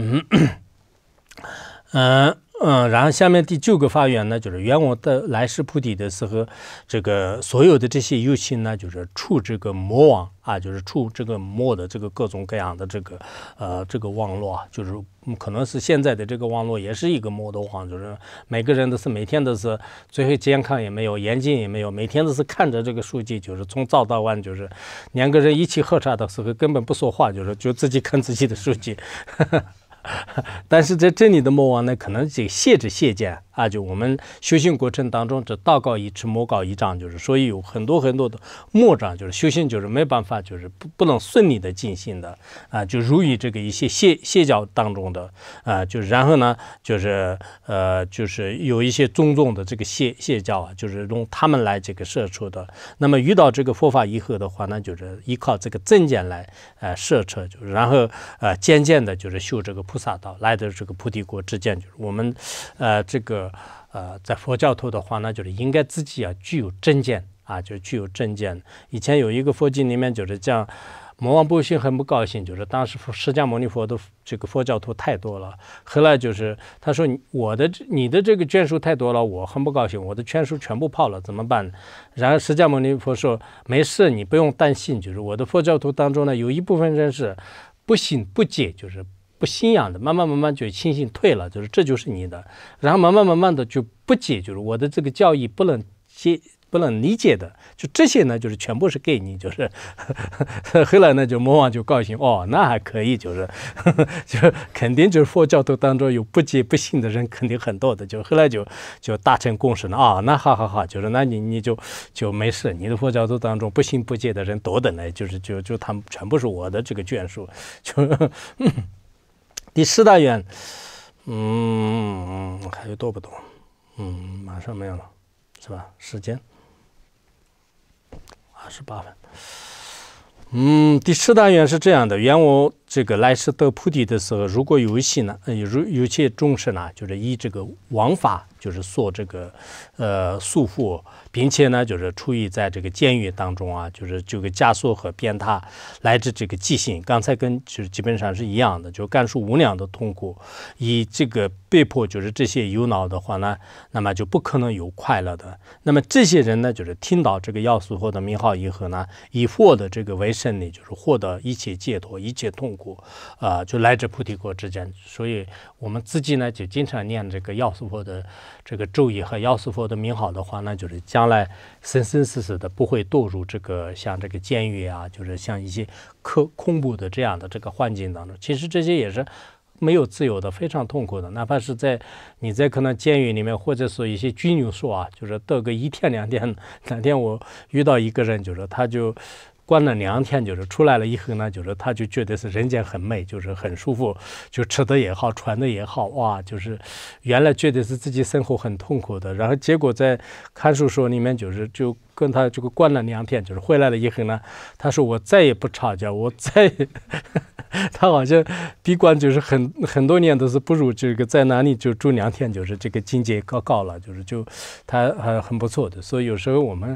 然后下面第9个发愿呢，就是愿我的来世菩提的时候，这个所有的这些有情呢，就是除这个魔网就是除这个魔的这个各种各样的这个网络，就是可能是现在的这个网络也是一个魔的网，就是每个人都是每天都是最后健康也没有，眼睛也没有，每天都是看着这个书籍，就是从早到晚，就是2个人一起喝茶的时候根本不说话，就自己看自己的书籍。但是在这里的魔王呢，可能这个谢见就我们修行过程当中，这道高一尺，魔高一丈，就是所以有很多的魔障，就是修行就是没办法，就是不能顺利的进行的就如于这个一些邪教当中的就是然后呢，就是有一些种的这个邪教就是用他们来这个摄出的。那么遇到这个佛法以后的话呢，就是依靠这个正见来摄出，就是然后渐渐的就是修这个菩萨道，来的这个菩提国之间，就是我们这个在佛教徒的话呢，就是应该自己具有正见就具有正见。以前有一个佛经里面就是讲，魔王不兴很不高兴，就是当时释迦牟尼佛的这个佛教徒太多了，后来就是他说你的这个眷属太多了，我很不高兴，我的眷属全部跑了，怎么办？然后释迦牟尼佛说没事，你不用担心，就是我的佛教徒当中呢，有一部分人是不信不戒，就是不信仰的，慢慢就信心退了，就是这就是你的，然后慢慢的就不解，就是我的这个教义不能理解的，就这些呢，就是全部是给你，就是后来呢，就魔王就高兴，那还可以，就是就肯定就是佛教徒当中有不解不信的人肯定很多的，就后来就达成共识了那好，就是那你就没事，你的佛教徒当中不信不解的人多的呢，就他们全部是我的这个眷属，就第10大愿，还有多不多？马上没有了，是吧？时间28分。第10大愿是这样的：愿我这个来世得菩提的时候，如果有些众生就是以这个王法，就是说这个束缚，并且呢，就是处于在这个监狱当中就是这个枷锁和鞭挞来自这个记性，刚才跟就是基本上是一样的，就感受无量的痛苦，以这个被迫就是这些有脑的话呢，那么就不可能有快乐的。那么这些人呢，就是听到这个药师佛的名号以后呢，以佛的这个为胜利，就是获得一切解脱，一切痛苦就来自菩提国之间。所以我们自己呢，就经常念这个药师佛的这个咒语和药师佛的名号的话呢，就是将来生生世世的不会堕入这个像这个监狱就是像一些恐怖的这样的这个环境当中。其实这些也是没有自由的，非常痛苦的。哪怕是你在可能监狱里面，或者说一些拘留所就是得个1天2天。那天我遇到一个人，就是他就关了2天，就是出来了以后呢，就是他就觉得是人间很美，就是很舒服，就吃的也好，穿的也好，就是原来觉得是自己生活很痛苦的，然后结果在看守所里面就跟他这个关了2天，就是回来了以后呢，他说我再也不吵架，我再也他好像闭关就是很多年都是不如这个在哪里就住2天，就是这个境界高了，就他很不错的。所以有时候我们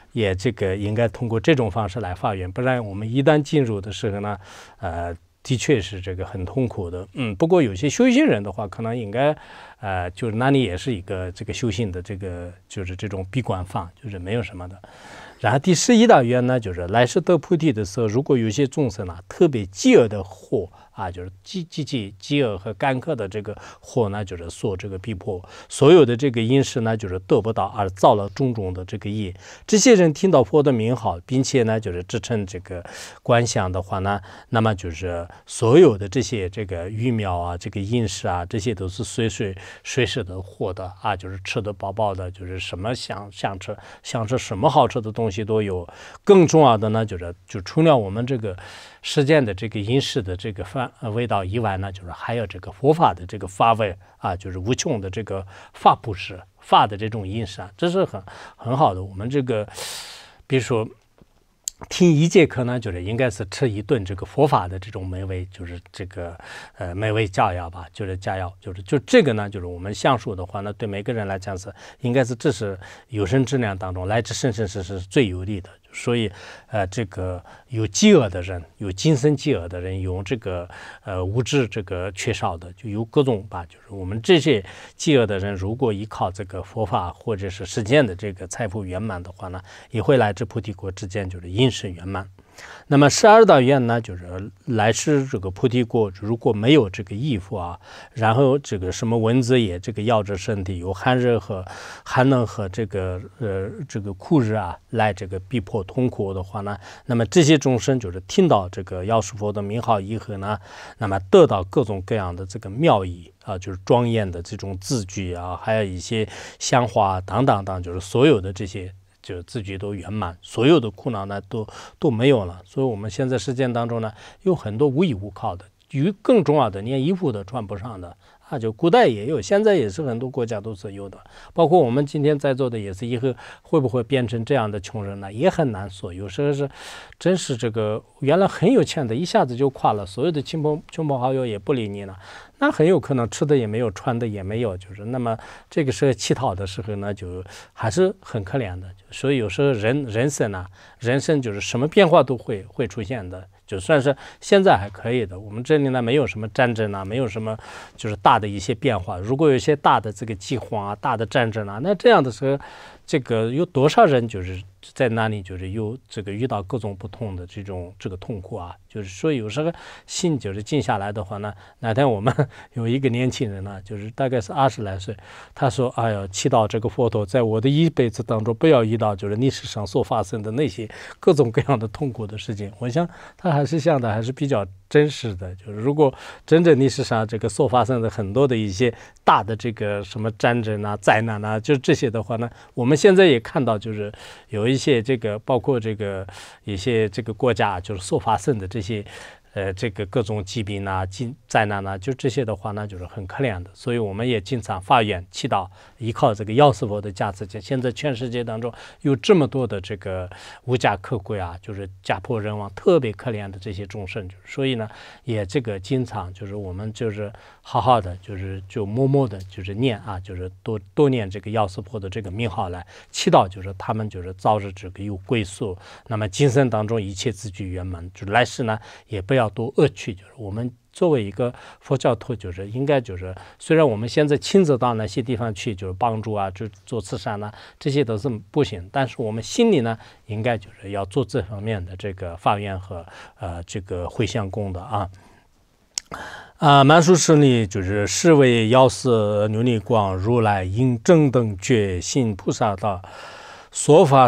也这个应该通过这种方式来发愿，不然我们一旦进入的时候呢，的确是这个很痛苦的。不过有些修行人的话，可能应该，就是那里也是一个这个修行的这个就是这种闭关法，就是没有什么的。然后第11大愿呢，就是来世得菩提的时候，如果有些众生呢特别饥饿的祸啊，就是饥饿和干渴的这个祸呢，就是受这个逼迫，所有的这个因事呢，就是得不到而造了种种的这个业。这些人听到佛的名号，并且呢，就是支撑这个观想的话呢，那么就是所有的这些这个鱼苗啊，这个因事啊，这些都是随时的获得啊，就是吃得饱饱的，就是什么想吃什么好吃的东西都有。更重要的呢，就除了我们这个世间的这个因事的这个味道以外呢，就是还有这个佛法的这个法味啊，就是无穷的这个法布施法的这种因事啊，这是很好的。我们这个比如说听一节课呢，就是应该是吃一顿这个佛法的这种美味，就是这个美味佳肴吧，就是佳肴，就这个呢，就是我们相术的话呢，对每个人来讲是应该是这是有生之年当中来自生是最有利的。所以这个有饥饿的人，有精神饥饿的人，有这个物质这个缺少的，就有各种吧，就是我们这些饥饿的人，如果依靠这个佛法或者是实践的这个财富圆满的话呢，也会来至菩提国之间就是因事圆满。那么12大愿呢，就是来世这个菩提国如果没有这个衣服啊，然后这个什么蚊子也这个咬着身体，有寒冷和这个酷热啊来这个逼迫痛苦的话呢，那么这些众生就是听到这个药师佛的名号以后呢，那么得到各种各样的这个妙意啊，就是庄严的这种字句啊，还有一些香花等等，就是所有的这些就自己都圆满，所有的苦恼呢都没有了。所以我们现在实践当中呢，有很多无依无靠的，更重要的连衣服都穿不上的啊，就古代也有，现在也是很多国家都是有的，包括我们今天在座的也是，以后会不会变成这样的穷人呢？也很难说。有时候是真是这个原来很有钱的，一下子就垮了，所有的亲朋好友也不理你了，那很有可能吃的也没有，穿的也没有，就是那么这个时候乞讨的时候呢，就还是很可怜的。所以有时候人生就是什么变化都会出现的，就算是现在还可以的。我们这里呢没有什么战争啊，没有什么就是大的一些变化。如果有一些大的这个饥荒啊、大的战争啊，那这样的时候，这个有多少人就是在那里就是有这个遇到各种不同的这个痛苦啊，就是说有时候心就是静下来的话呢，哪天我们有一个年轻人呢，就是大概是20来岁，他说：“哎呀，祈祷这个佛陀在我的一辈子当中不要遇到就是历史上所发生的那些各种各样的痛苦的事情。”我想他还是想的还是比较真实的，就是如果真正历史上这个所发生的很多的一些大的这个什么战争啊、灾难啊，就这些的话呢，我们现在也看到，就是有一些这个包括这个一些这个国家就是所发生的这些这个各种疾病啊、灾难啊，就这些的话呢，就是很可怜的。所以我们也经常发愿祈祷，依靠这个药师佛的加持。现在全世界当中有这么多的这个无家可归啊，就是家破人亡、特别可怜的这些众生，所以呢，也这个经常就是我们就是好好的，就默默的，就是念啊，就是多念这个药师佛的这个名号来祈祷，就是他们就是早日这个有归宿，那么今生当中一切自具圆满，就是来世呢也不要多恶趣，就是我们作为一个佛教徒，就是应该就是虽然我们现在亲自到那些地方去就是帮助啊，就做慈善啊，这些都是不行，但是我们心里呢应该就是要做这方面的这个发愿和这个回向功的啊。满书师里就是是为药师琉璃光如来应正等觉行菩萨道，说法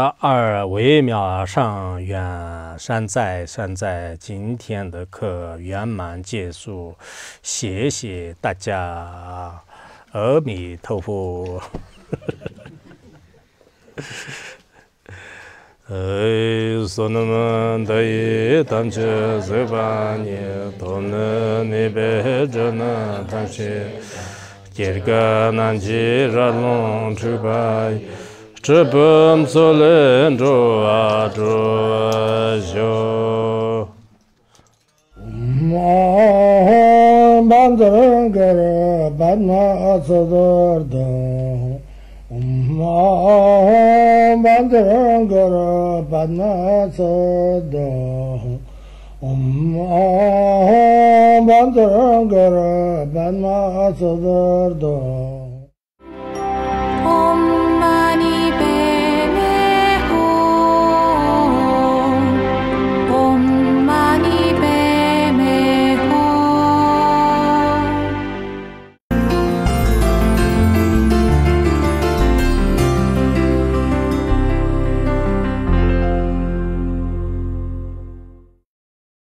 12微妙上愿，善哉，今天的课圆满结束，谢谢大家，阿弥陀佛。所那么的一当觉随把你都能你别着那当些，这个难记热龙出白。这本所人着啊着修， 班子人个班那子的， Bandangara Padmasada Bandangara Padmasada